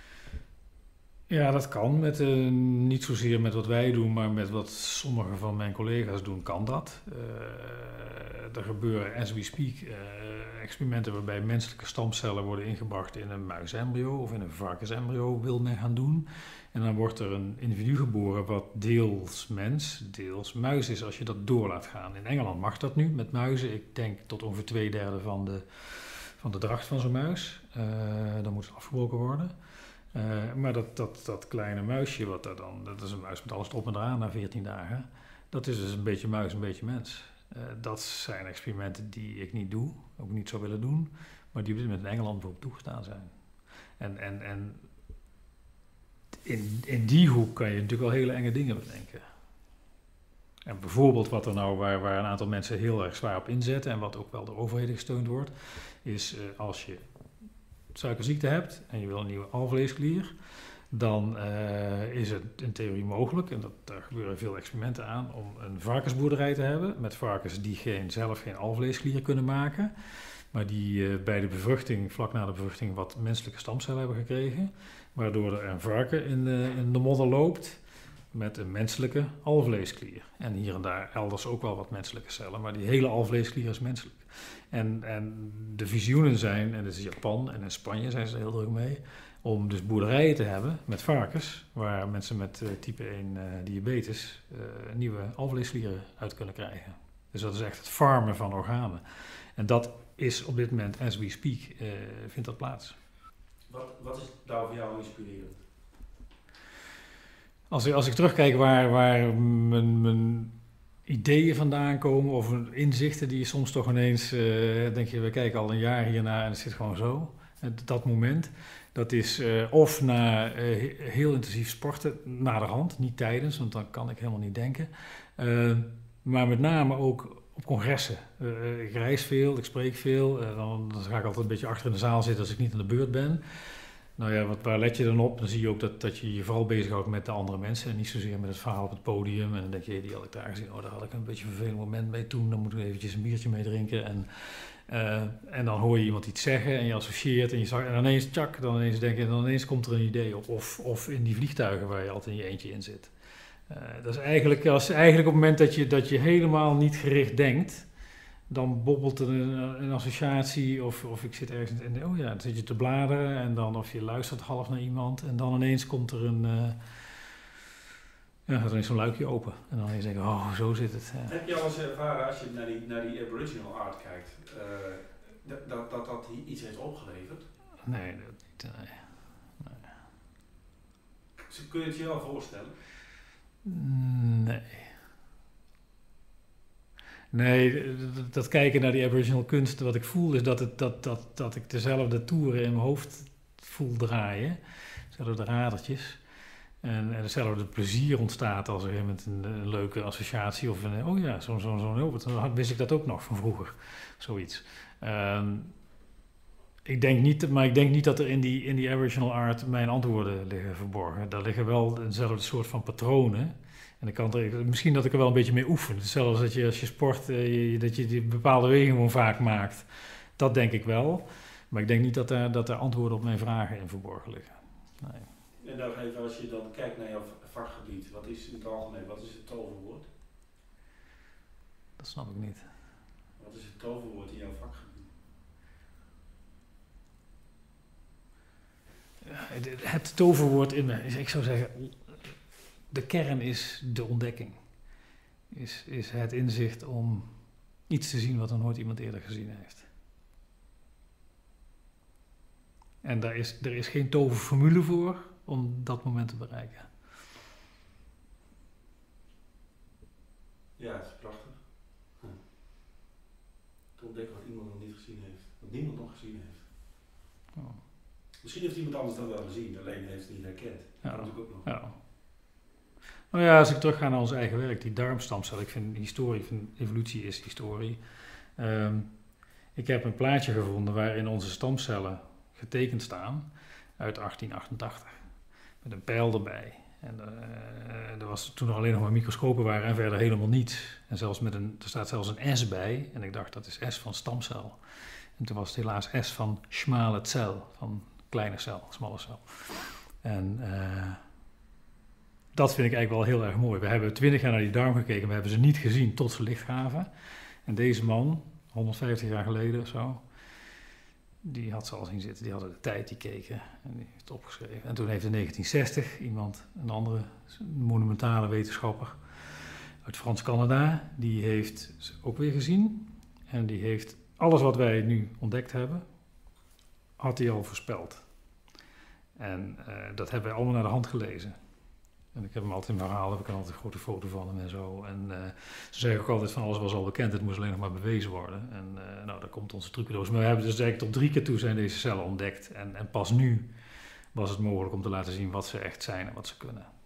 Ja, dat kan. Met, uh, niet zozeer met wat wij doen, maar met wat sommige van mijn collega's doen, kan dat. Uh, er gebeuren, as we speak, uh, experimenten waarbij menselijke stamcellen worden ingebracht in een muisembryo of in een varkensembryo, wil men gaan doen. En dan wordt er een individu geboren wat deels mens, deels muis is, als je dat door laat gaan. In Engeland mag dat nu met muizen. Ik denk tot ongeveer twee derde van de, van de dracht van zo'n muis. Uh, dan moet het afgebroken worden. Uh, maar dat, dat, dat kleine muisje, wat daar dan, dat is een muis met alles erop en eraan na veertien dagen. Dat is dus een beetje muis, een beetje mens. Uh, dat zijn experimenten die ik niet doe, ook niet zou willen doen, maar die op dit moment in Engeland bijvoorbeeld toegestaan zijn. En, en, en in, in die hoek kan je natuurlijk wel hele enge dingen bedenken. En bijvoorbeeld wat er nou, waar, waar een aantal mensen heel erg zwaar op inzetten en wat ook wel door overheden gesteund wordt, is uh, als je suikerziekte hebt en je wil een nieuwe alvleesklier, dan uh, is het in theorie mogelijk, en dat, daar gebeuren veel experimenten aan, om een varkensboerderij te hebben met varkens die geen, zelf geen alvleesklier kunnen maken, maar die uh, bij de bevruchting, vlak na de bevruchting, wat menselijke stamcellen hebben gekregen, waardoor er een varken in de, in de modder loopt met een menselijke alvleesklier. En hier en daar elders ook wel wat menselijke cellen, maar die hele alvleesklier is menselijk. En, en de visioenen zijn, en dat is Japan en in Spanje zijn ze er heel druk mee, om dus boerderijen te hebben met varkens, waar mensen met uh, type één uh, diabetes uh, nieuwe alvleesklieren uit kunnen krijgen. Dus dat is echt het farmen van organen. En dat is op dit moment, as we speak, uh, vindt dat plaats. Wat, wat is daar voor jou inspirerend? Als ik, als ik terugkijk waar, waar mijn, mijn ideeën vandaan komen of inzichten die je soms toch ineens, uh, denk je, we kijken al een jaar hiernaar en het zit gewoon zo. En dat moment, dat is uh, of na uh, heel intensief sporten, naderhand, niet tijdens, want dan kan ik helemaal niet denken. Uh, maar met name ook op congressen. Uh, ik reis veel, ik spreek veel, uh, dan, dan ga ik altijd een beetje achter in de zaal zitten als ik niet aan de beurt ben. Nou ja, wat, waar let je dan op? Dan zie je ook dat, dat je je vooral bezighoudt met de andere mensen en niet zozeer met het verhaal op het podium. En dan denk je, die had ik daar gezien, oh daar had ik een beetje een vervelend moment mee toen, dan moet ik eventjes een biertje mee drinken. En, uh, en dan hoor je iemand iets zeggen en je associeert en je zag, en ineens, tjak, dan ineens denk je, en dan ineens komt er een idee op. Of, of in die vliegtuigen waar je altijd in je eentje in zit. Uh, dat is eigenlijk, als, eigenlijk op het moment dat je, dat je helemaal niet gericht denkt, dan bobbelt er een, een associatie of, of ik zit ergens in, oh ja, dan zit je te bladeren en dan of je luistert half naar iemand en dan ineens komt er een, uh, ja, gaat er ineens zo'n luikje open en dan denk je, oh, zo zit het. Ja. Heb je al eens ervaren als je naar die, naar die Aboriginal art kijkt, uh, dat, dat, dat dat iets heeft opgeleverd? Nee, dat niet. Nee. Nee. Kun je het je wel voorstellen? Nee. Nee, dat, dat kijken naar die Aboriginal kunst, wat ik voel is dat, het, dat, dat, dat ik dezelfde toeren in mijn hoofd voel draaien. Dezelfde radertjes. En, en hetzelfde plezier ontstaat als er met een, een leuke associatie of een, oh ja, zo'n zo'n zo'n zo, wist ik dat ook nog van vroeger. Zoiets. Um, ik denk niet, maar ik denk niet dat er in die, in die Aboriginal art mijn antwoorden liggen verborgen. Daar liggen wel eenzelfde soort van patronen. En ik kan er, misschien dat ik er wel een beetje mee oefen. Hetzelfde als dat je als je sport, uh, je, dat je die bepaalde bewegingen gewoon vaak maakt. Dat denk ik wel. Maar ik denk niet dat er, dat er antwoorden op mijn vragen in verborgen liggen. Nee. En dan even, als je dan kijkt naar jouw vakgebied, wat is in het algemeen, wat is het toverwoord? Dat snap ik niet. Wat is het toverwoord in jouw vakgebied? Het, het toverwoord in me, ik zou zeggen, de kern is de ontdekking. Is, is het inzicht om iets te zien wat er nooit iemand eerder gezien heeft. En daar is, er is geen toverformule voor om dat moment te bereiken. Ja, het is prachtig. Hm. Te ontdekken wat iemand nog niet gezien heeft. Wat niemand nog gezien heeft. Oh. Misschien heeft iemand anders dat wel gezien, alleen heeft het niet herkend. Dat ja. kan natuurlijk ook nog. Ja. Nou ja, als ik terug ga naar ons eigen werk, die darmstamcel, ik vind historie, ik vind evolutie is historie. Um, ik heb een plaatje gevonden waarin onze stamcellen getekend staan uit achttien achtentachtig. Met een pijl erbij. En uh, er was toen nog alleen nog maar microscopen waren en verder helemaal niets. En zelfs met een, er staat zelfs een S bij. En ik dacht, dat is S van stamcel. En toen was het helaas S van schmale cel, van kleine cel, smalle cel. En uh, dat vind ik eigenlijk wel heel erg mooi. We hebben twintig jaar naar die darm gekeken, we hebben ze niet gezien tot ze licht gaven. En deze man, honderdvijftig jaar geleden of zo, die had ze al zien zitten, die hadden de tijd, die keken en die heeft het opgeschreven. En toen heeft in negentien zestig iemand, een andere monumentale wetenschapper uit Frans-Canada, die heeft ze ook weer gezien. En die heeft alles wat wij nu ontdekt hebben, had hij al voorspeld. En uh, dat hebben wij allemaal naar de hand gelezen. En ik heb hem altijd in mijn verhaal, heb ik er altijd een grote foto van hem en zo. En uh, ze zeggen ook altijd van alles was al bekend, het moest alleen nog maar bewezen worden. En uh, nou, daar komt onze trucendoos. Maar we hebben dus eigenlijk tot drie keer toe zijn deze cellen ontdekt. En, en pas nu was het mogelijk om te laten zien wat ze echt zijn en wat ze kunnen.